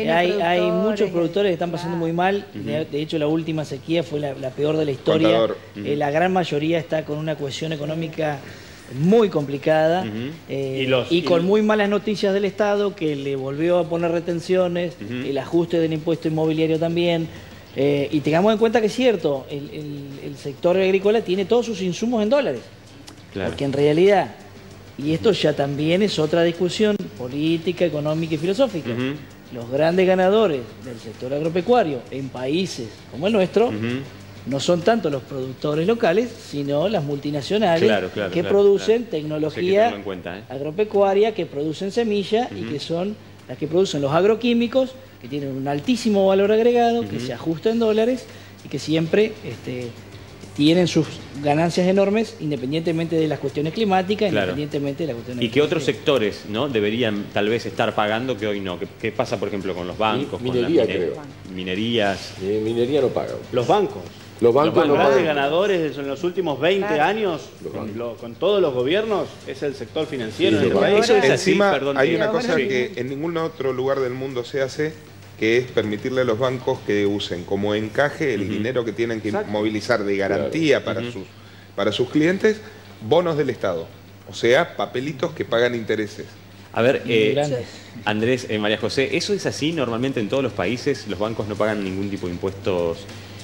Hay muchos productores que están pasando muy mal. De hecho, la última sequía fue la peor de la historia. La gran mayoría está con una cohesión económica muy complicada y con muy malas noticias del Estado, que le volvió a poner retenciones, el ajuste del impuesto inmobiliario también. Y tengamos en cuenta que es cierto, el sector agrícola tiene todos sus insumos en dólares. Claro. Porque en realidad, y esto ya también es otra discusión política, económica y filosófica, los grandes ganadores del sector agropecuario en países como el nuestro no son tanto los productores locales, sino las multinacionales que producen tecnología agropecuaria, que producen semilla y que son las que producen los agroquímicos, que tienen un altísimo valor agregado, que se ajusta en dólares y que siempre tienen sus ganancias enormes, independientemente de las cuestiones climáticas, independientemente de las cuestiones... ¿Y qué otros sectores, no, deberían tal vez estar pagando que hoy no? ¿Qué pasa, por ejemplo, con los bancos? Minería, con las minerías. Minería no paga. Los bancos. Los bancos no grandes ganadores en los últimos 20 años, con todos los gobiernos, es el sector financiero en el país. Encima hay una cosa que en ningún otro lugar del mundo se hace, que es permitirle a los bancos que usen como encaje el dinero que tienen que movilizar de garantía para sus clientes, bonos del Estado, o sea, papelitos que pagan intereses. A ver, Andrés, María José, ¿eso es así normalmente en todos los países? ¿Los bancos no pagan ningún tipo de impuestos?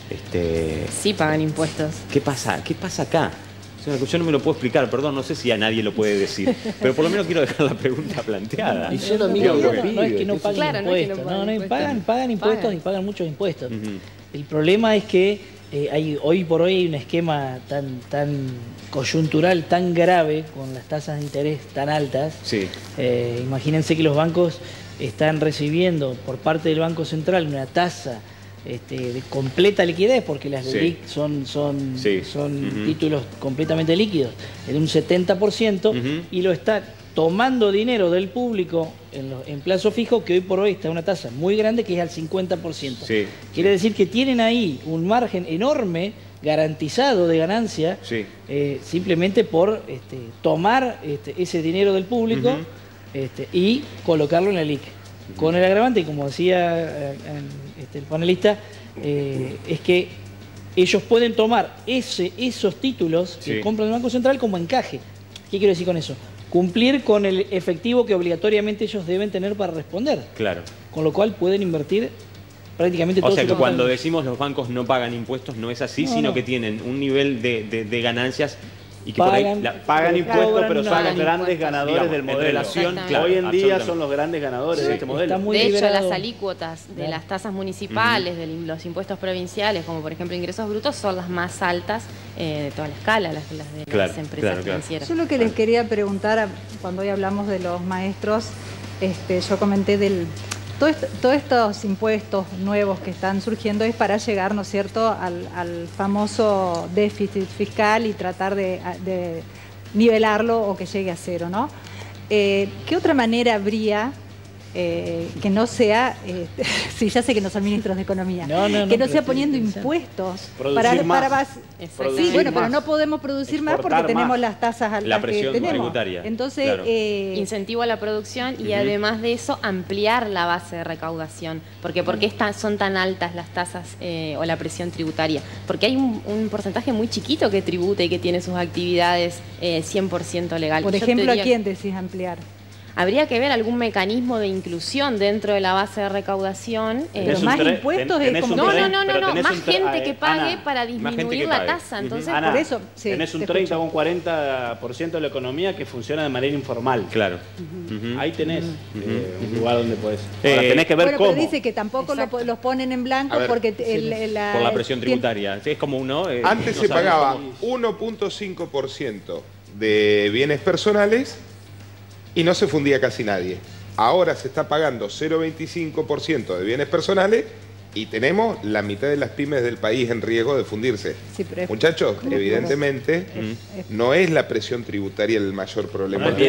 Sí pagan impuestos. ¿Qué pasa? ¿Qué pasa acá? Yo no me lo puedo explicar, perdón, no sé si a nadie lo puede decir, pero por lo menos quiero dejar la pregunta planteada. Y son amigos de los pibes. No es que no paguen impuestos, pagan impuestos y pagan muchos impuestos. El problema es que hoy por hoy hay un esquema tan coyuntural, tan grave, con las tasas de interés tan altas. Sí. Imagínense que los bancos están recibiendo por parte del Banco Central una tasa de completa liquidez, porque las LELIQ son títulos completamente líquidos, de un 70%, y lo está tomando dinero del público en plazo fijo, que hoy por hoy está en una tasa muy grande, que es al 50%. Quiere decir que tienen ahí un margen enorme garantizado de ganancia, simplemente por tomar ese dinero del público y colocarlo en la LELIQ. Con el agravante, como decía el panelista, es que ellos pueden tomar esos títulos que compran el Banco Central como encaje. ¿Qué quiero decir con eso? Cumplir con el efectivo que obligatoriamente ellos deben tener para responder. Claro. Con lo cual pueden invertir prácticamente todo. O sea que cuando decimos los bancos no pagan impuestos, no es así, sino que tienen un nivel de ganancias y que pagan impuestos, pero son los grandes ganadores del modelo. Hoy en día son los grandes ganadores de este modelo. De hecho, las alícuotas de las tasas municipales, de los impuestos provinciales, como por ejemplo ingresos brutos, son las más altas de toda la escala, las de las empresas financieras. Yo lo que les quería preguntar, cuando hoy hablamos de los maestros, yo comenté todos estos impuestos nuevos que están surgiendo es para llegar, ¿no es cierto?, al famoso déficit fiscal y tratar de nivelarlo o que llegue a cero, ¿no? ¿Qué otra manera habría que no sea, sí, ya sé que no son ministros de Economía, que no sea poniendo impuestos para sí, bueno, pero no podemos producir más porque tenemos las tasas altas la presión que tenemos. Tributaria. Entonces, claro. Incentivo a la producción y además de eso ampliar la base de recaudación. Porque ¿por qué son tan altas las tasas o la presión tributaria? Porque hay un porcentaje muy chiquito que tributa y que tiene sus actividades 100% legal. Por ejemplo, ¿a quién decís ampliar? Habría que ver algún mecanismo de inclusión dentro de la base de recaudación. Pero más impuestos es como... No, más gente que pague para disminuir la tasa. Entonces, Ana, por eso... tenés un 30 o un 40% de la economía que funciona de manera informal. Claro. Ahí tenés un lugar donde podés... Ahora tenés que ver cómo. Pero dice que tampoco los ponen en blanco porque... por la presión tributaria. Es como uno... Antes se pagaba 1.5% de bienes personales y no se fundía casi nadie. Ahora se está pagando 0,25% de bienes personales y tenemos la mitad de las pymes del país en riesgo de fundirse. Sí, muchachos, evidentemente no es la presión tributaria el mayor problema. No,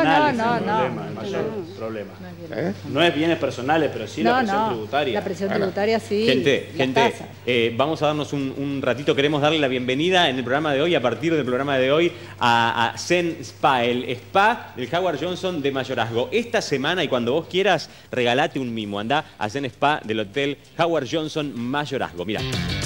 el mayor problema. No es bienes personales, pero sí la presión tributaria. La presión tributaria sí. Gente, vamos a darnos un ratito. Queremos darle la bienvenida en el programa de hoy, a partir del programa de hoy, a Zen Spa, el spa del Howard Johnson de Mayorazgo. Esta semana, y cuando vos quieras, regalate un mimo. Andá a Zen Spa del Hotel Howard Johnson Mayorazgo. Mirá.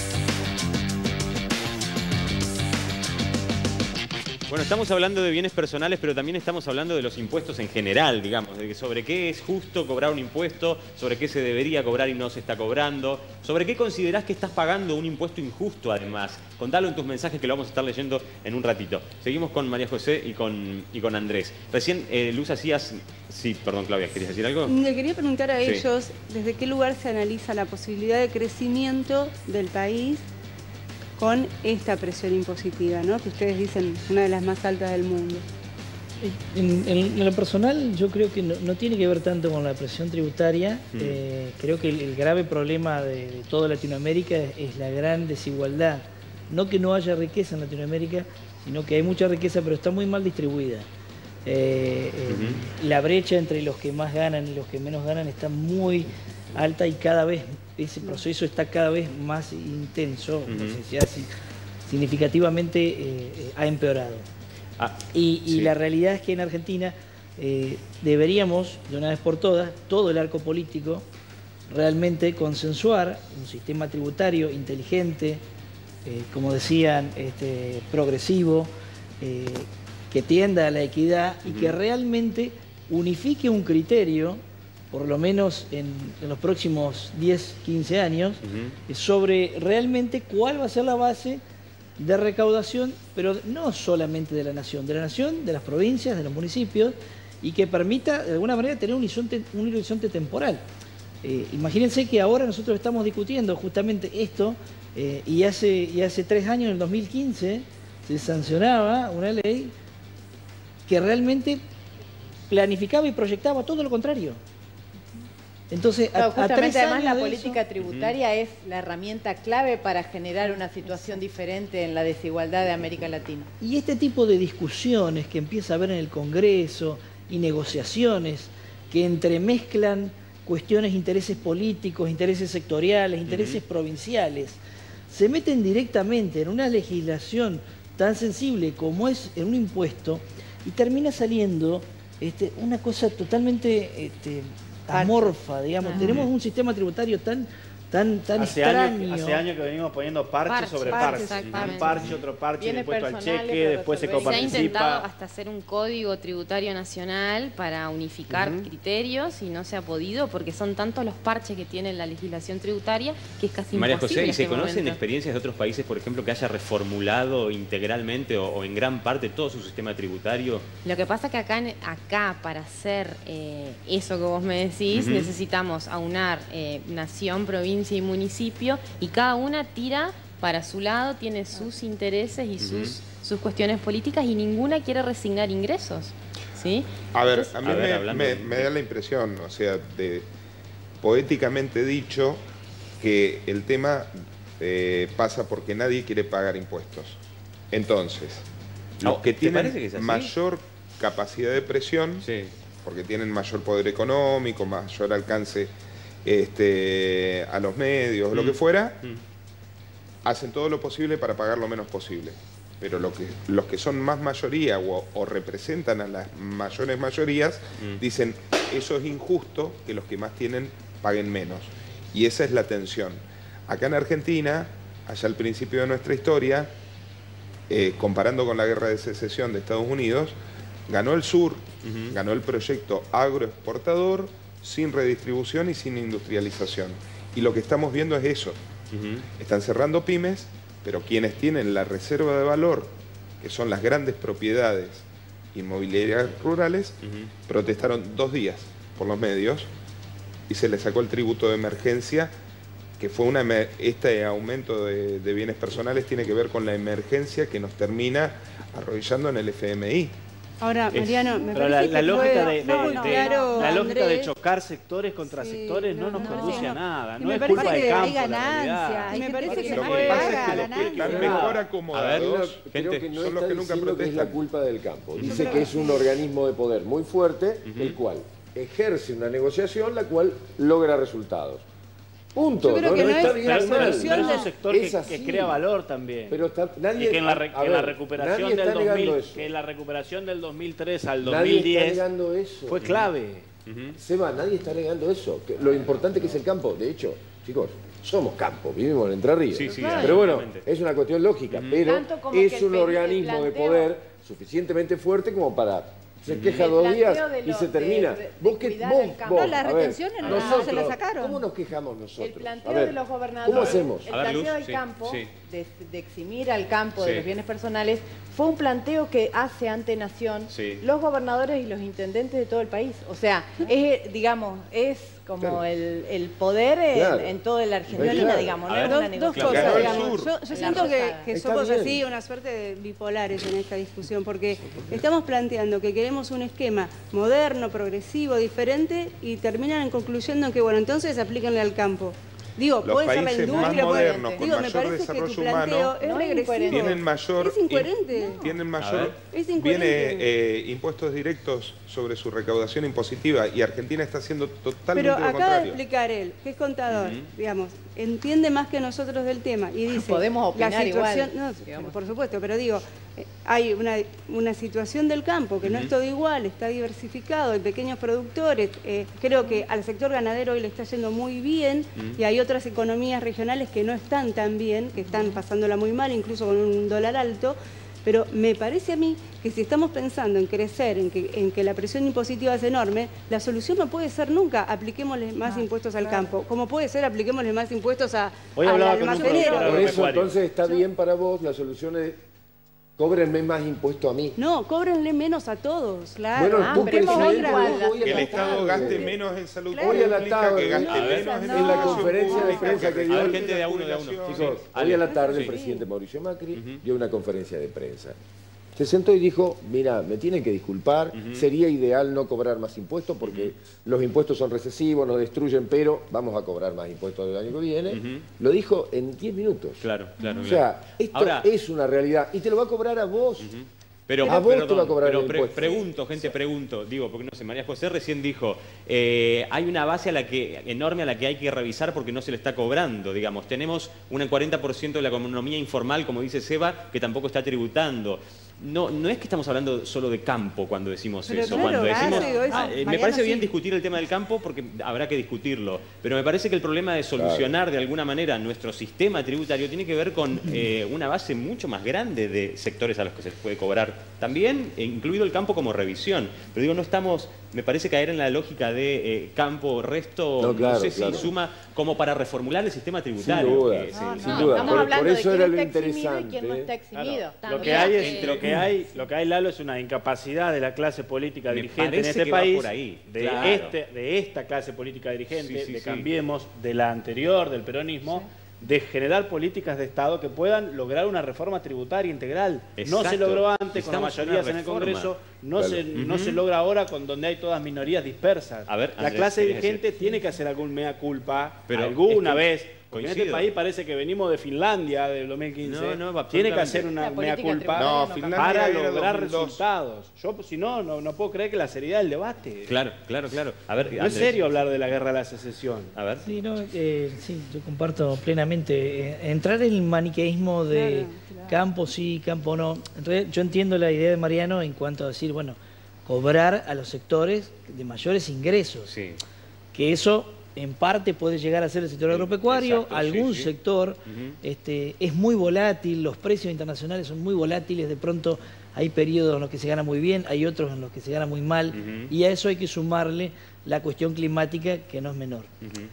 Bueno, estamos hablando de bienes personales, pero también estamos hablando de los impuestos en general, digamos, de sobre qué es justo cobrar un impuesto, sobre qué se debería cobrar y no se está cobrando, sobre qué considerás que estás pagando un impuesto injusto además. Contalo en tus mensajes que lo vamos a estar leyendo en un ratito. Seguimos con María José y con Andrés. Recién, Luz, hacías... Sí, perdón, Claudia, ¿querías decir algo? Le quería preguntar a ellos desde qué lugar se analiza la posibilidad de crecimiento del país con esta presión impositiva, ¿no? Que ustedes dicen una de las más altas del mundo. En lo personal, yo creo que no tiene que ver tanto con la presión tributaria. Creo que el grave problema de toda Latinoamérica es la gran desigualdad. No que no haya riqueza en Latinoamérica, sino que hay mucha riqueza, pero está muy mal distribuida. La brecha entre los que más ganan y los que menos ganan está muy alta y cada vez ese proceso está cada vez más intenso, significativamente ha empeorado. Y la realidad es que en Argentina deberíamos, de una vez por todas, todo el arco político, realmente consensuar un sistema tributario inteligente, como decían, progresivo, que tienda a la equidad y que realmente unifique un criterio, por lo menos en los próximos 10, 15 años, sobre realmente cuál va a ser la base de recaudación, pero no solamente de la nación, de las provincias, de los municipios, y que permita de alguna manera tener un horizonte temporal. Imagínense que ahora nosotros estamos discutiendo justamente esto, y hace 3 años, en el 2015, se sancionaba una ley que realmente planificaba y proyectaba todo lo contrario. Entonces, justamente además la política tributaria es la herramienta clave para generar una situación diferente en la desigualdad de América Latina. Y este tipo de discusiones que empieza a haber en el Congreso y negociaciones que entremezclan cuestiones, intereses políticos, intereses sectoriales, intereses provinciales, se meten directamente en una legislación tan sensible como es en un impuesto y termina saliendo una cosa totalmente amorfa, digamos. Tenemos un sistema tributario tan extraño. Hace años que venimos poniendo parche sobre parche. Un parche, otro parche, el impuesto al cheque, después se coparticipa. Se ha intentado hasta hacer un código tributario nacional para unificar criterios y no se ha podido porque son tantos los parches que tiene la legislación tributaria que es casi María imposible. José, ¿y se conocen experiencias de otros países, por ejemplo, que haya reformulado integralmente o en gran parte todo su sistema tributario? Lo que pasa es que acá para hacer eso que vos me decís, necesitamos aunar nación, provincia y municipio, y cada una tira para su lado, tiene sus intereses y sus cuestiones políticas, y ninguna quiere resignar ingresos, ¿sí? A ver, a mí me da la impresión, o sea, poéticamente dicho, que el tema pasa porque nadie quiere pagar impuestos. Entonces, los que tienen mayor capacidad de presión, porque tienen mayor poder económico, mayor alcance a los medios, lo que fuera, hacen todo lo posible para pagar lo menos posible. Pero los que son más mayoría o representan a las mayores mayorías, dicen, eso es injusto que los que más tienen paguen menos. Y esa es la tensión. Acá en Argentina, allá al principio de nuestra historia, comparando con la guerra de secesión de Estados Unidos, ganó el sur, ganó el proyecto agroexportador, sin redistribución y sin industrialización. Y lo que estamos viendo es eso. Están cerrando pymes, pero quienes tienen la reserva de valor, que son las grandes propiedades inmobiliarias rurales, protestaron 2 días por los medios y se les sacó el tributo de emergencia, que fue este aumento de bienes personales tiene que ver con la emergencia que nos termina arrodillando en el FMI. Ahora, Mariano, me parece que la lógica de chocar sectores contra sectores no nos conduce a nada. No es culpa del campo, hay ganancia. Me parece que lo que pasa es que los mejor acomodados creo que no son los que nunca protestan. Que es la culpa del campo. Dice que es un organismo de poder muy fuerte, el cual ejerce una negociación la cual logra resultados. Punto. Yo creo que no está bien. Pero es un sector que crea valor también. Pero nadie, y que en la recuperación del 2003 al 2010 fue clave. Seba, nadie está negando eso. Lo importante que es el campo. De hecho, chicos, somos campo, vivimos en Entre Ríos. Pero bueno, es una cuestión lógica. Pero es un organismo de poder suficientemente fuerte como para... Se queja 2 días y se termina. No, las retenciones no se las sacaron. ¿Cómo nos quejamos nosotros? El planteo de los gobernadores, ¿cómo hacemos? el planteo del campo, de eximir al campo de los bienes personales, fue un planteo que hace ante Nación los gobernadores y los intendentes de todo el país. O sea, es como el poder en toda la Argentina, digamos. No es una negociación. Dos cosas, digamos. Yo siento que somos así, una suerte de bipolares en esta discusión, porque estamos planteando que queremos un esquema moderno, progresivo, diferente, y terminan en concluyendo que, bueno, entonces aplíquenle al campo. Digo, los puede ser la países industria, más modernos, con me mayor parece que tu desarrollo planteo humano, es regresivo. tienen mayor, es incoherente. Tienen mayor, es incoherente. Viene impuestos directos sobre su recaudación impositiva, y Argentina está haciendo totalmente lo contrario. Pero acaba de explicar él, que es contador, digamos, entiende más que nosotros del tema y dice... Podemos opinar la situación, igual. No, por supuesto, pero digo, hay una situación del campo que no es todo igual, está diversificado, hay pequeños productores. Creo que al sector ganadero hoy le está yendo muy bien y hay otras economías regionales que no están tan bien, que están pasándola muy mal, incluso con un dólar alto. Pero me parece a mí que si estamos pensando en crecer, en que la presión impositiva es enorme, la solución no puede ser nunca apliquémosle más impuestos al campo, como puede ser apliquémosle más impuestos al almacenero. Por eso entonces está bien para vos, la solución es cóbrenme más impuesto a mí. No, cóbrenle menos a todos, claro. Bueno, que el Estado gaste menos en salud pública, que gaste menos en la conferencia de prensa que dio gente de a uno. Chicos, hoy a la tarde el presidente Mauricio Macri dio una conferencia de prensa. Se sentó y dijo, mira, me tienen que disculpar, sería ideal no cobrar más impuestos porque los impuestos son recesivos, nos destruyen, pero vamos a cobrar más impuestos del año que viene. Lo dijo en 10 minutos. Claro. O sea, esto ahora, es una realidad y te lo va a cobrar a vos. Pero, a vos te va a cobrar el impuesto. Pregunto, digo, porque no sé, María José recién dijo, hay una base enorme a la que hay que revisar porque no se le está cobrando, digamos. Tenemos un 40% de la economía informal, como dice Seba, que tampoco está tributando. No es que estamos hablando solo de campo cuando decimos eso. Claro, cuando decimos, me parece bien discutir el tema del campo porque habrá que discutirlo, pero me parece que el problema de solucionar de alguna manera nuestro sistema tributario tiene que ver con una base mucho más grande de sectores a los que se les puede cobrar. También, incluido el campo como revisión. Pero digo, no estamos, me parece caer en la lógica de campo, resto, no sé si suma como para reformular el sistema tributario. Sin duda. Por eso era lo interesante. ¿Quién no está eximido? Lo que hay, Lalo, es una incapacidad de la clase política dirigente en este país, por ahí. De esta clase política dirigente, de Cambiemos, de la anterior, del peronismo, de generar políticas de Estado que puedan lograr una reforma tributaria integral. No se logró antes con la mayoría en el Congreso, no se logra ahora con donde hay todas minorías dispersas. La clase dirigente tiene que hacer algún mea culpa alguna vez. En este país parece que venimos de Finlandia del 2015. Tiene que hacer una mea culpa para lograr resultados. Yo, si no puedo creer que la seriedad del debate. Claro. A ver, no es serio hablar de la guerra de la secesión. A ver. Sí, yo comparto plenamente. Entrar en el maniqueísmo de campo sí, campo no. En realidad, yo entiendo la idea de Mariano en cuanto a decir, bueno, cobrar a los sectores de mayores ingresos. Sí. Que eso en parte puede llegar a ser el sector agropecuario, algún sector es muy volátil, los precios internacionales son muy volátiles, de pronto hay periodos en los que se gana muy bien, hay otros en los que se gana muy mal, y a eso hay que sumarle la cuestión climática que no es menor.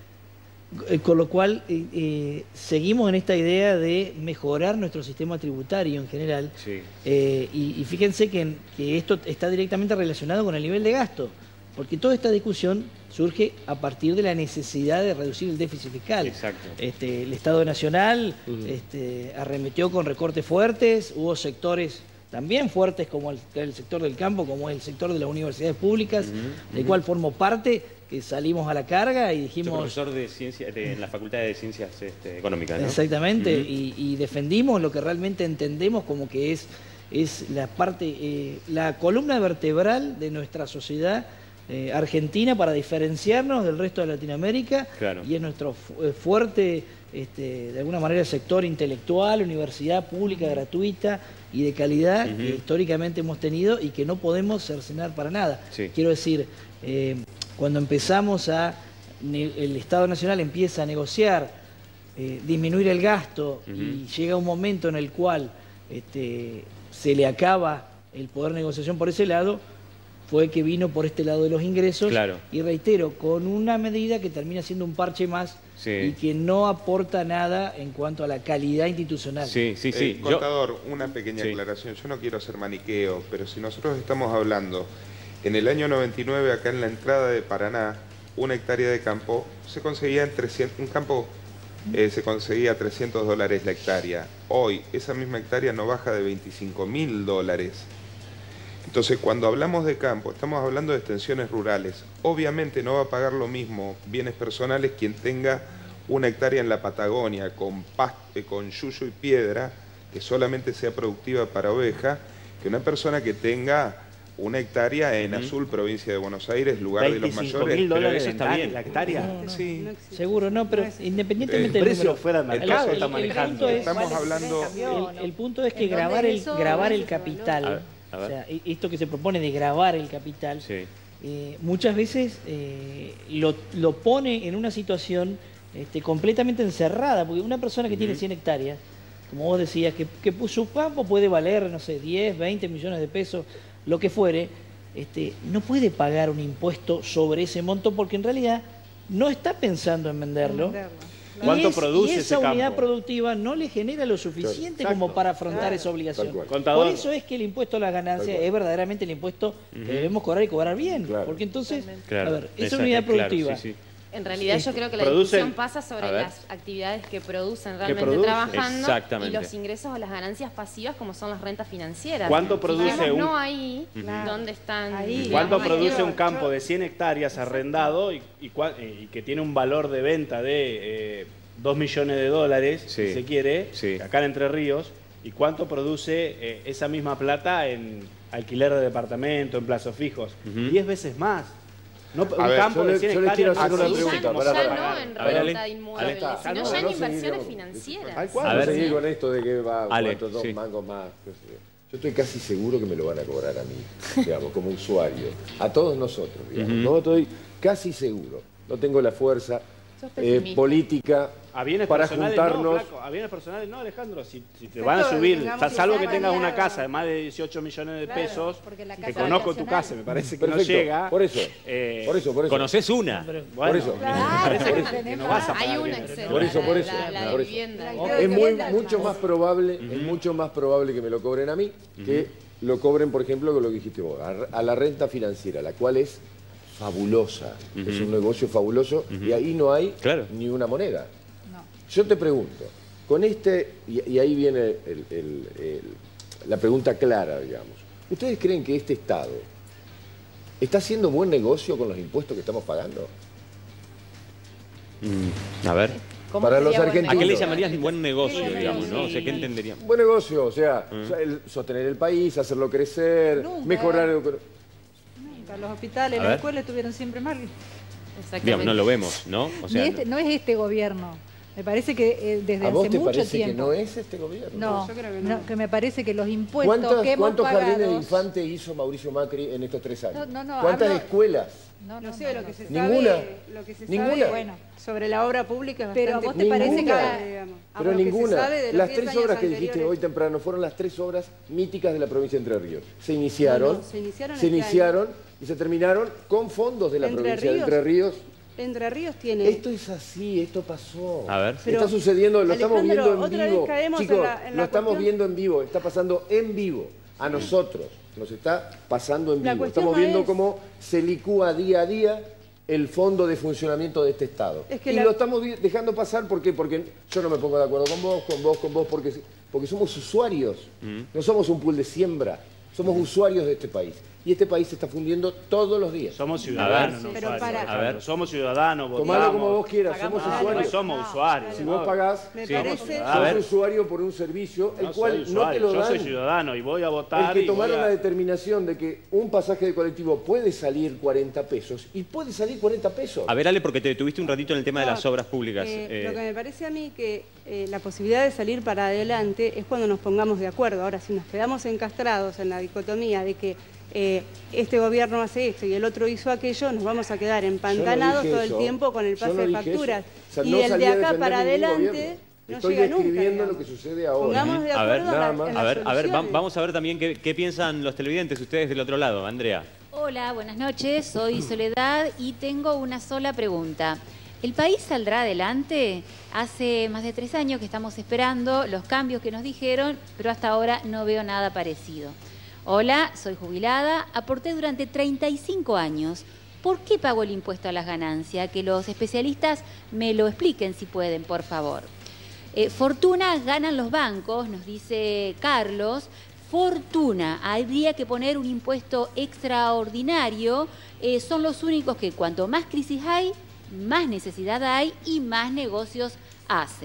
Con lo cual seguimos en esta idea de mejorar nuestro sistema tributario en general, y fíjense que esto está directamente relacionado con el nivel de gasto. Porque toda esta discusión surge a partir de la necesidad de reducir el déficit fiscal. Exacto. El Estado Nacional arremetió con recortes fuertes, hubo sectores también fuertes como el sector del campo, como el sector de las universidades públicas, del cual formo parte, que salimos a la carga y dijimos... Soy profesor de ciencia, de la Facultad de Ciencias Económicas, ¿no? Exactamente, y defendimos lo que realmente entendemos como que es la parte, la columna vertebral de nuestra sociedad argentina para diferenciarnos del resto de Latinoamérica, y es nuestro fuerte, de alguna manera, sector intelectual, universidad pública, gratuita y de calidad que históricamente hemos tenido y que no podemos cercenar para nada. Quiero decir, cuando empezamos el Estado Nacional empieza a negociar, disminuir el gasto y llega un momento en el cual se le acaba el poder de negociación por ese lado, fue que vino por este lado de los ingresos, y reitero, con una medida que termina siendo un parche más y que no aporta nada en cuanto a la calidad institucional. Contador, una pequeña aclaración, yo no quiero hacer maniqueo, pero si nosotros estamos hablando, en el año 99 acá en la entrada de Paraná, 1 hectárea de campo se conseguía en 300, un campo se conseguía $300 la hectárea. Hoy esa misma hectárea no baja de $25.000. Entonces, cuando hablamos de campo, estamos hablando de extensiones rurales. Obviamente no va a pagar lo mismo bienes personales quien tenga 1 hectárea en la Patagonia con yuyo y piedra, que solamente sea productiva para oveja, que una persona que tenga una hectárea en Azul, provincia de Buenos Aires, lugar de los mayores. $25.000 eso está bien. ¿La hectárea? Sí. Seguro no, pero independientemente del precio fuera de mercado está manejando. Estamos hablando... El punto es que grabar el capital, o sea, esto que se propone de grabar el capital, muchas veces lo pone en una situación completamente encerrada, porque una persona que tiene 100 hectáreas, como vos decías, que su campo puede valer, no sé, 10, 20 millones de pesos, lo que fuere, no puede pagar un impuesto sobre ese monto porque en realidad no está pensando en venderlo. ¿Cuánto produce ese campo? Y esa unidad productiva no le genera lo suficiente como para afrontar esa obligación. Contador. Por eso es que el impuesto a las ganancias es verdaderamente el impuesto que debemos cobrar y cobrar bien. Porque entonces, a ver, esa unidad productiva... En realidad yo creo que la discusión pasa sobre las actividades que producen realmente trabajando y los ingresos o las ganancias pasivas como son las rentas financieras. ¿Cuánto produce no ahí dónde están? ¿Cuánto produce un campo de 100 hectáreas arrendado y que tiene un valor de venta de $2 millones, si se quiere, acá en Entre Ríos? ¿Y cuánto produce esa misma plata en alquiler de departamento, en plazos fijos? 10 veces más. No, un campo de 100 hectáreas. Quiero hacer una pregunta. Ya no en renta de inmuebles, sino ya en inversiones financieras. ¿Cuándo seguir con esto de que va 2 mangos más? Yo estoy casi seguro que me lo van a cobrar a mí, digamos, como usuario. A todos nosotros, digamos. No estoy casi seguro. No tengo la fuerza política para juntarnos. A bienes personales no, Alejandro. Si te van a subir, salvo que tengas una casa de más de 18 millones de pesos, que conozco tu casa, me parece que no llega. Por eso. ¿Conoces una? Por eso. Que no vas a pagar. Hay un exceso. Por eso. La vivienda. Es mucho más probable que me lo cobren a mí que lo cobren, por ejemplo, con lo que dijiste vos, a la renta financiera, la cual es fabulosa, es un negocio fabuloso y ahí no hay ni una moneda. Yo te pregunto, con y ahí viene la pregunta clara, digamos. ¿Ustedes creen que este Estado está haciendo buen negocio con los impuestos que estamos pagando? A ver. Para los argentinos. ¿A qué le llamarías buen negocio, digamos, no? O sea, ¿qué entenderíamos? Buen negocio, o sea, sostener el país, hacerlo crecer, mejorar... Los hospitales, las escuelas estuvieron siempre mal. Digamos, no lo vemos, ¿no? O sea, no es este gobierno. Me parece que desde hace mucho tiempo... ¿A vos te parece que no es este gobierno? No, yo creo que no. Que me parece que los impuestos que hemos pagado... ¿Cuántos jardines de infante hizo Mauricio Macri en estos 3 años? No, ¿Cuántas escuelas? No sé, lo que se sabe... ¿Ninguna? Lo que se ¿Ninguna? Sabe, bueno, sobre la obra pública es pero bastante... ¿a vos te parece que...? Pero ninguna. Las 3 obras que dijiste hoy temprano fueron las 3 obras míticas de la provincia de Entre Ríos. Se iniciaron y se terminaron con fondos de la provincia de Entre Ríos. Entre Ríos tiene... Esto es así, esto pasó. A ver. Está sucediendo, lo estamos viendo en vivo. Chicos, lo estamos viendo en vivo, está pasando en vivo. A nosotros nos está pasando en vivo. Estamos viendo cómo se licúa día a día el fondo de funcionamiento de este Estado. Y lo estamos dejando pasar, ¿por qué? Porque yo no me pongo de acuerdo con vos, porque somos usuarios. No somos un pool de siembra, somos usuarios de este país. Y este país se está fundiendo todos los días. Somos ciudadanos, no usuarios. Somos ciudadanos, votamos. Tomalo como vos quieras, somos usuarios. No somos usuarios. Si vos pagás, sos usuario por un servicio, el cual no te lo dan. Yo soy ciudadano y voy a votar. El que tomaron la determinación de que un pasaje de colectivo puede salir 40 pesos y puede salir 40 pesos. A ver, Ale, porque te detuviste un ratito en el tema de las obras públicas. Lo que me parece a mí que la posibilidad de salir para adelante es cuando nos pongamos de acuerdo. Ahora, si nos quedamos encastrados en la dicotomía de que este gobierno hace esto y el otro hizo aquello, nos vamos a quedar empantanados todo el tiempo con el pase de facturas. Y el de acá para adelante no llega nunca. Estoy describiendo lo que sucede ahora. Pongamos de acuerdo a ver, vamos a ver también qué piensan los televidentes, ustedes del otro lado. Andrea. Hola, buenas noches, soy Soledad y tengo una sola pregunta. ¿El país saldrá adelante? Hace más de 3 años que estamos esperando los cambios que nos dijeron, pero hasta ahora no veo nada parecido. Hola, soy jubilada, aporté durante 35 años. ¿Por qué pago el impuesto a las ganancias? Que los especialistas me lo expliquen si pueden, por favor. Fortuna ganan los bancos, nos dice Carlos. Fortuna, habría que poner un impuesto extraordinario. Son los únicos que cuanto más crisis hay, más necesidad hay y más negocios hacen.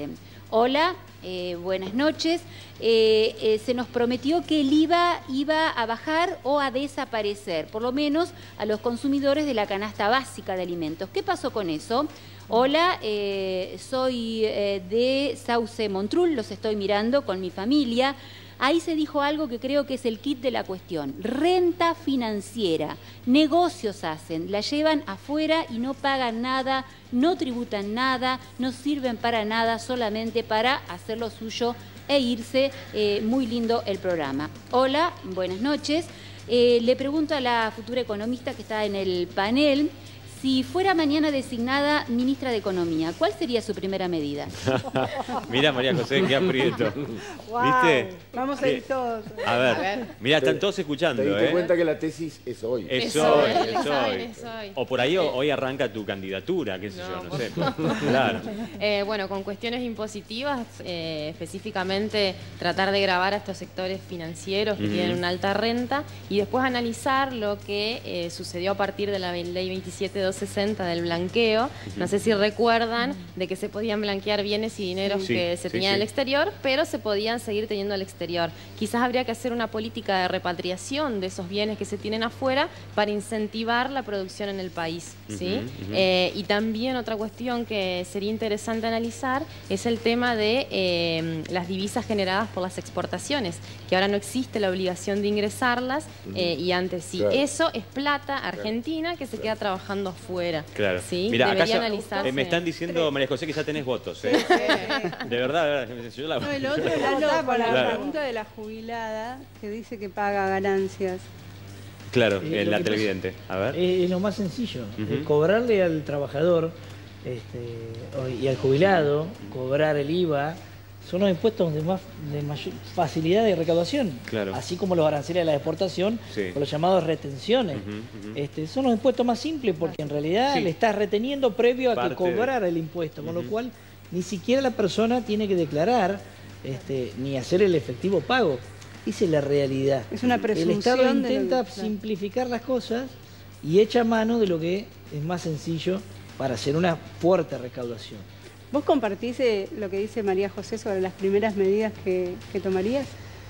Hola, buenas noches. Se nos prometió que el IVA iba a bajar o a desaparecer, por lo menos a los consumidores de la canasta básica de alimentos. ¿Qué pasó con eso? Hola, soy de Sauce Montrul, los estoy mirando con mi familia. Ahí se dijo algo que creo que es el kit de la cuestión. Renta financiera. Negocios hacen, la llevan afuera y no pagan nada, no tributan nada, no sirven para nada, solamente para hacer lo suyo e irse. Muy lindo el programa. Hola, buenas noches. Le pregunto a la futura economista que está en el panel, si fuera mañana designada ministra de Economía, ¿cuál sería su primera medida? Mira, María José, qué aprieto. Wow, ¿viste? Vamos a ir todos. A ver, mira, están todos escuchando. Te diste cuenta que la tesis es hoy. Es hoy. O por ahí hoy arranca tu candidatura, qué sé yo, no sé. Claro. Bueno, con cuestiones impositivas, específicamente tratar de gravar a estos sectores financieros que tienen una alta renta y después analizar lo que sucedió a partir de la ley 27260 del blanqueo. No sé si recuerdan de que se podían blanquear bienes y dineros que se tenían al exterior, pero se podían seguir teniendo al exterior. Quizás habría que hacer una política de repatriación de esos bienes que se tienen afuera para incentivar la producción en el país, ¿sí? Y también otra cuestión que sería interesante analizar es el tema de las divisas generadas por las exportaciones, que ahora no existe la obligación de ingresarlas y antes sí. Claro. Eso es plata argentina que se queda trabajando afuera. Claro. ¿Sí? Mira, acá me están diciendo, 3. María José, que ya tenés votos. De verdad, yo la... No, el otro es la pregunta de la jubilada que dice que paga ganancias. Claro, la televidente. A ver. Es lo más sencillo. Cobrarle al trabajador y al jubilado, cobrar el IVA, son los impuestos de mayor facilidad de recaudación. Claro. Así como los aranceles de la exportación, o los llamados retenciones. Son los impuestos más simples porque en realidad le estás reteniendo previo a que cobrara el impuesto, con lo cual ni siquiera la persona tiene que declarar ni hacer el efectivo pago. Esa es la realidad. Es una presunción. El Estado intenta simplificar las cosas y echa mano de lo que es más sencillo para hacer una fuerte recaudación. ¿Vos compartís lo que dice María José sobre las primeras medidas que tomarías?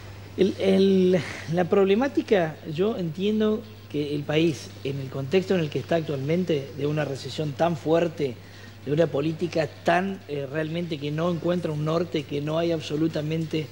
La problemática, yo entiendo que el país, en el contexto en el que está actualmente, de una recesión tan fuerte, de una política tan realmente que no encuentra un norte, que no hay absolutamente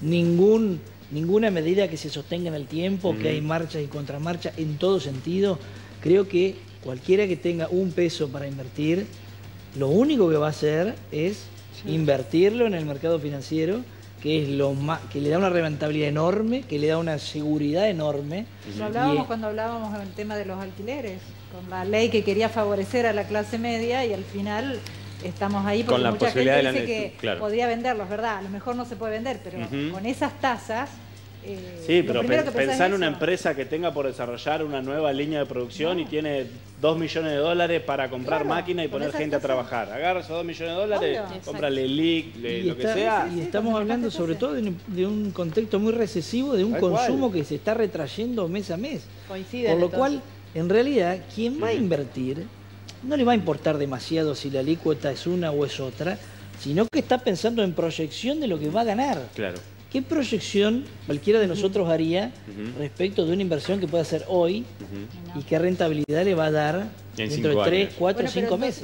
ninguna medida que se sostenga en el tiempo, que hay marchas y contramarchas en todo sentido, creo que cualquiera que tenga un peso para invertir, lo único que va a hacer es invertirlo en el mercado financiero, que es que le da una rentabilidad enorme, que le da una seguridad enorme. Lo hablábamos cuando hablábamos del tema de los alquileres, con la ley que quería favorecer a la clase media y al final estamos ahí porque mucha gente dice que podía venderlos, ¿verdad? A lo mejor no se puede vender, pero con esas tasas... Sí, pero pensar en una empresa que tenga por desarrollar una nueva línea de producción y tiene $2 millones para comprar máquinas y poner gente a trabajar. Agarra esos $2 millones, cómprale LIC, lo que sea. Y estamos hablando sobre todo de un contexto muy recesivo, de un consumo que se está retrayendo mes a mes. Por lo cual, en realidad, quien va a invertir no le va a importar demasiado si la alícuota es una o es otra, sino que está pensando en proyección de lo que va a ganar. Claro. ¿Qué proyección cualquiera de nosotros haría respecto de una inversión que puede hacer hoy y qué rentabilidad le va a dar dentro de 3, 4, 5 meses?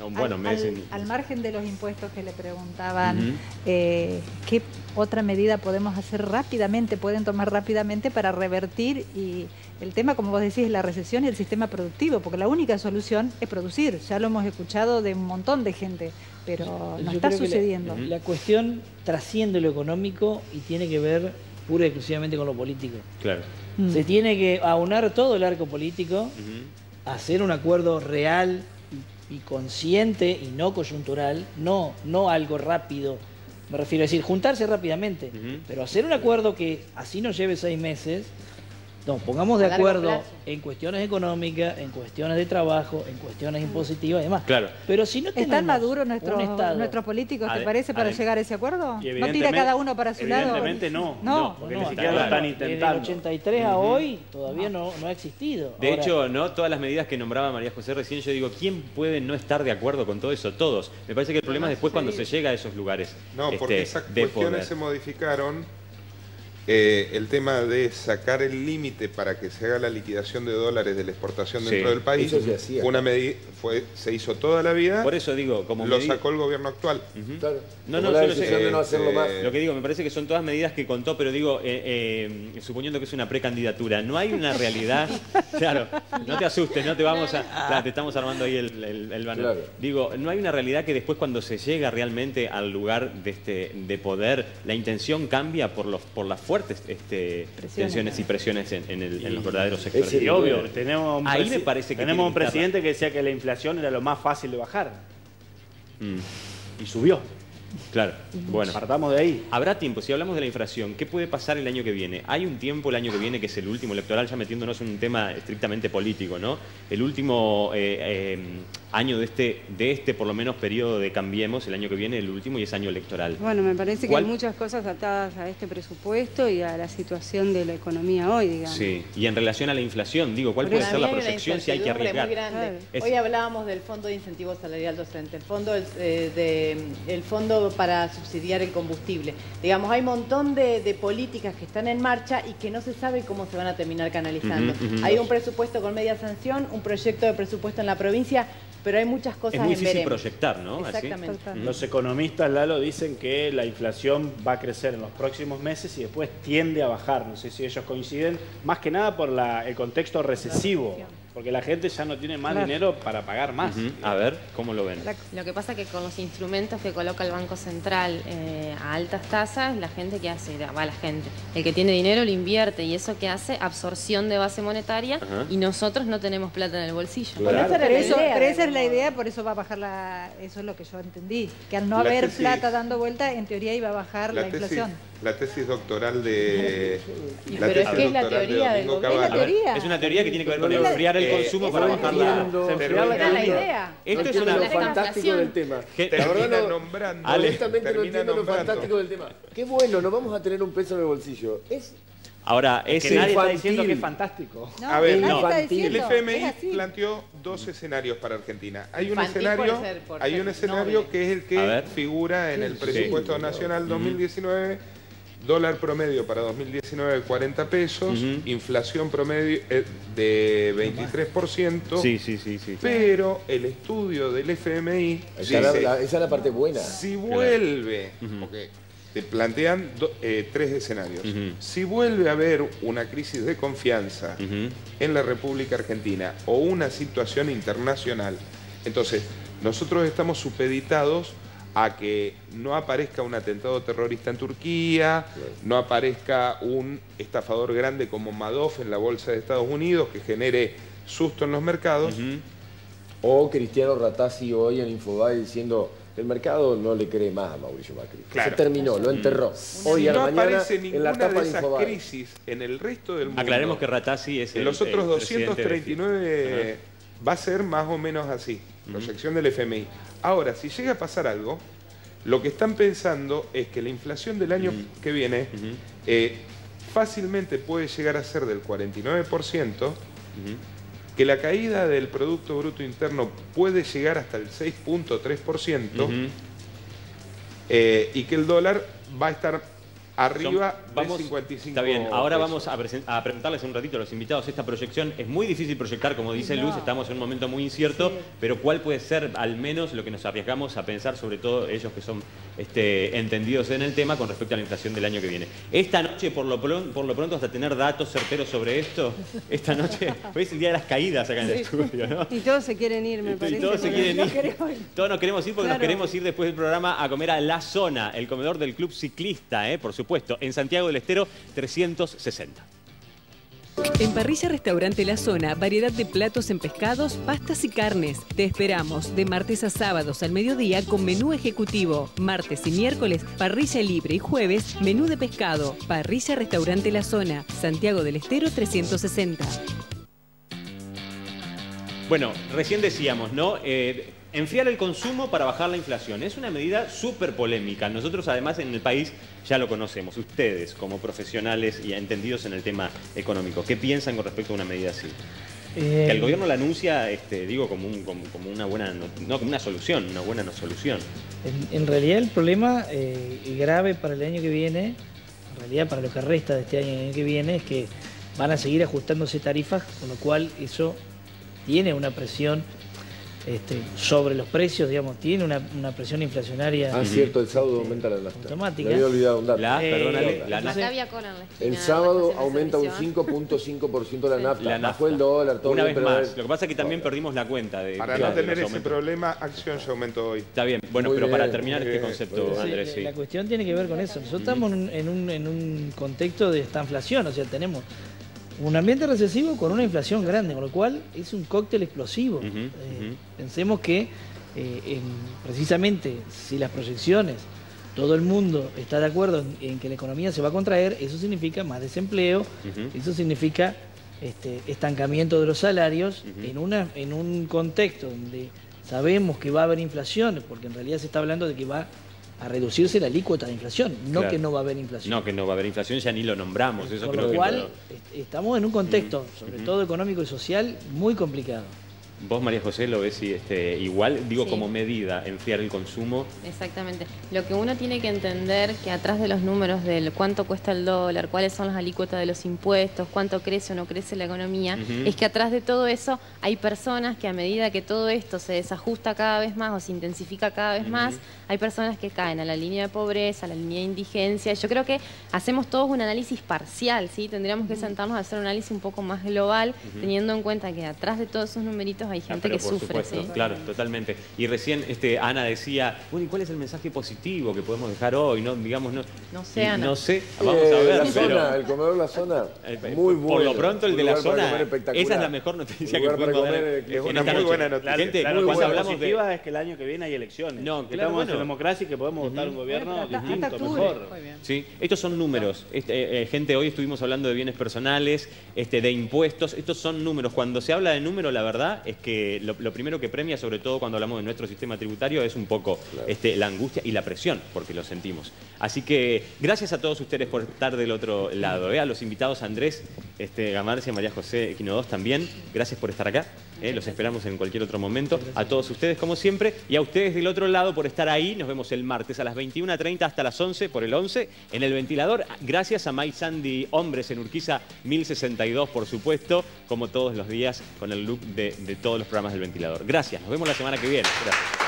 Al margen de los impuestos que le preguntaban, ¿qué otra medida podemos hacer rápidamente, pueden tomar rápidamente para revertir el tema, como vos decís, la recesión y el sistema productivo? Porque la única solución es producir. Ya lo hemos escuchado de un montón de gente, pero no está sucediendo. La cuestión trasciende lo económico y tiene que ver pura y exclusivamente con lo político. Claro. Se tiene que aunar todo el arco político, hacer un acuerdo real y consciente y no coyuntural, no algo rápido. Me refiero a decir, juntarse rápidamente, pero hacer un acuerdo que así nos lleve 6 meses No, pongamos de acuerdo en cuestiones económicas, en cuestiones de trabajo, en cuestiones impositivas y demás. Claro. Pero si no tenemos ¿Están maduros nuestros políticos, te parece, para llegar a ese acuerdo? ¿No tira cada uno para su lado? Evidentemente no, porque ni siquiera lo están intentando. Desde el 83 a hoy todavía no ha existido. De hecho, no todas las medidas que nombraba María José recién, yo digo, ¿quién puede no estar de acuerdo con todo eso? Todos. Me parece que el problema es después cuando se llega a esos lugares. No, porque esas cuestiones se modificaron. El tema de sacar el límite para que se haga la liquidación de dólares de la exportación dentro del país, eso se hacía. Una medida se hizo toda la vida. Por eso digo, como lo sacó el gobierno actual. Claro. No, la decisión de no hacerlo más. Lo que digo, me parece que son todas medidas que contó, pero digo, suponiendo que es una precandidatura, no hay una realidad. Claro, no te asustes, no te vamos a. Te estamos armando ahí el banner. Claro. Digo, no hay una realidad que después, cuando se llega realmente al lugar de poder, la intención cambia por las fuerzas tensiones y presiones en los verdaderos sectores. Y obvio, tenemos un presidente que decía que la inflación era lo más fácil de bajar. Y subió. Claro, bueno. Partamos de ahí. Habrá tiempo, si hablamos de la inflación, ¿qué puede pasar el año que viene? Hay un tiempo el año que viene que es el último electoral, ya metiéndonos en un tema estrictamente político, ¿no? El último año de este, por lo menos, periodo de Cambiemos, el año que viene, el último, y es año electoral. Bueno, me parece que hay muchas cosas atadas a este presupuesto y a la situación de la economía hoy, digamos. Sí, y en relación a la inflación, digo, ¿cuál puede ser la proyección si hay que arriesgar? Muy grande. Hoy hablábamos del Fondo de Incentivo Salarial Docente, el fondo para subsidiar el combustible. Digamos, hay un montón de políticas que están en marcha y que no se sabe cómo se van a terminar canalizando. Hay un presupuesto con media sanción, un proyecto de presupuesto en la provincia, pero hay muchas cosas en veremos. Es muy difícil proyectar, ¿no? Exactamente. ¿Así? Los economistas, Lalo, dicen que la inflación va a crecer en los próximos meses y después tiende a bajar. No sé si ellos coinciden, más que nada por el contexto recesivo. Porque la gente ya no tiene más dinero para pagar más. A ver, ¿cómo lo ven? Lo que pasa es que con los instrumentos que coloca el Banco Central a altas tasas, la gente que hace, el que tiene dinero lo invierte, y eso que hace absorción de base monetaria, y nosotros no tenemos plata en el bolsillo. Claro. Pero esa es la idea, por eso va a bajar eso es lo que yo entendí, que al no haber plata dando vuelta, en teoría iba a bajar la inflación. La tesis doctoral de... Pero es que es la teoría del gobierno. Es una teoría que tiene que ver con enfriar el consumo para bajar la idea. Esto es lo fantástico del tema. La verdad, honestamente no entiendo lo fantástico del tema. Qué bueno, no vamos a tener un peso en el bolsillo. Ahora, que nadie está diciendo que es fantástico. A ver, el FMI planteó dos escenarios para Argentina. Hay un escenario que es el que figura en el presupuesto nacional 2019. Dólar promedio para 2019 40 pesos, inflación promedio de 23%. Sí. Pero el estudio del FMI esa es la parte buena. Si vuelve, porque te plantean tres escenarios. Si vuelve a haber una crisis de confianza en la República Argentina o una situación internacional, entonces nosotros estamos supeditados a que no aparezca un atentado terrorista en Turquía, no aparezca un estafador grande como Madoff en la bolsa de Estados Unidos que genere susto en los mercados. O Cristiano Ratazzi hoy en Infobae diciendo el mercado no le cree más a Mauricio Macri. Se terminó, lo enterró. Hoy a la mañana aparece ninguna de esas crisis en el resto del mundo. Aclaremos que Ratazzi es en los otros 239 va a ser más o menos así, proyección del FMI. Ahora, si llega a pasar algo, lo que están pensando es que la inflación del año que viene fácilmente puede llegar a ser del 49%, que la caída del Producto Bruto Interno puede llegar hasta el 6.3%, y que el dólar va a estar arriba de 55. Está bien, ahora vamos a preguntarles un ratito a los invitados esta proyección. Es muy difícil proyectar, como dice Luz, estamos en un momento muy incierto, pero ¿cuál puede ser al menos lo que nos arriesgamos a pensar, sobre todo ellos que son entendidos en el tema, con respecto a la inflación del año que viene? Esta noche, por lo pronto, hasta tener datos certeros sobre esto, esta noche, hoy es el día de las caídas acá en el estudio, ¿no? Y todos se quieren ir, me parece. Y todos se quieren ir. Todos nos queremos ir porque nos queremos ir después del programa a comer a La Zona, el comedor del Club Ciclista, por supuesto, en Santiago del Estero 360. En Parrilla Restaurante La Zona, variedad de platos en pescados, pastas y carnes. Te esperamos de martes a sábados al mediodía con menú ejecutivo. Martes y miércoles, parrilla libre y jueves, menú de pescado. Parrilla Restaurante La Zona, Santiago del Estero 360. Bueno, recién decíamos, ¿no? Enfriar el consumo para bajar la inflación. Es una medida súper polémica. Nosotros, además, en el país ya lo conocemos. Ustedes, como profesionales y entendidos en el tema económico, ¿qué piensan con respecto a una medida así? Que el gobierno la anuncia, digo, como una buena, no como una solución, una buena solución. En realidad el problema grave para el año que viene, en realidad para lo que resta de este año y el año que viene, es que van a seguir ajustándose tarifas, con lo cual eso tiene una presión sobre los precios, digamos, tiene una presión inflacionaria. Ah, cierto, el sábado aumenta la nafta. Automática. Me había olvidado un dato. La nafta. El sábado aumenta un 5.5% la nafta. Bajó el dólar, todo una bien, vez más. Lo que pasa es que también perdimos la cuenta de... Para no tener ese problema, Acción ya aumentó hoy. Está bien. Bueno, pero para terminar este concepto, Andrés, sí. La cuestión tiene que ver con eso. Nosotros estamos en un contexto de esta inflación, o sea, tenemos un ambiente recesivo con una inflación grande, con lo cual es un cóctel explosivo. Pensemos que precisamente si las proyecciones, todo el mundo está de acuerdo en que la economía se va a contraer, eso significa más desempleo, eso significa estancamiento de los salarios en un contexto donde sabemos que va a haber inflación, porque en realidad se está hablando de que va a reducirse la alícuota de inflación, no que no va a haber inflación. No, que no va a haber inflación, ya ni lo nombramos. Eso Por lo cual, estamos en un contexto, sobre todo económico y social, muy complicado. Vos, María José, lo ves igual, digo, como medida, enfriar el consumo. Exactamente. Lo que uno tiene que entender que atrás de los números del cuánto cuesta el dólar, cuáles son las alícuotas de los impuestos, cuánto crece o no crece la economía, es que atrás de todo eso hay personas que a medida que todo esto se desajusta cada vez más o se intensifica cada vez más, hay personas que caen a la línea de pobreza, a la línea de indigencia. Yo creo que hacemos todos un análisis parcial, ¿sí? Tendríamos que sentarnos a hacer un análisis un poco más global, teniendo en cuenta que atrás de todos esos numeritos hay gente que sufre. Supuesto, ¿sí? Claro, totalmente. Y recién Ana decía, bueno, ¿y cuál es el mensaje positivo que podemos dejar hoy? No, digamos, no sé, Ana. No sé, vamos a ver. El comedor La Zona, muy bueno. Por lo pronto, el de La Zona, esa es la mejor noticia que pudimos dar. Es una muy buena noticia. Gente, cuando hablamos de es que el año que viene hay elecciones. No, que estamos en democracia y que podemos votar un gobierno distinto, mejor. Sí, estos son números. Gente, hoy estuvimos hablando de bienes personales, de impuestos. Estos son números. Cuando se habla de números, la verdad es que lo primero que premia, sobre todo cuando hablamos de nuestro sistema tributario, es un poco la angustia y la presión, porque lo sentimos. Así que gracias a todos ustedes por estar del otro lado. A los invitados, Andrés Gamarcia, María José Quino II también, gracias por estar acá. Los esperamos en cualquier otro momento. A todos ustedes, como siempre, y a ustedes del otro lado por estar ahí. Nos vemos el martes a las 21:30 hasta las 11 por el 11 en El Ventilador. Gracias a May Sandy Hombres en Urquiza 1062, por supuesto, como todos los días con el look de todos los programas del Ventilador. Gracias, nos vemos la semana que viene. Gracias.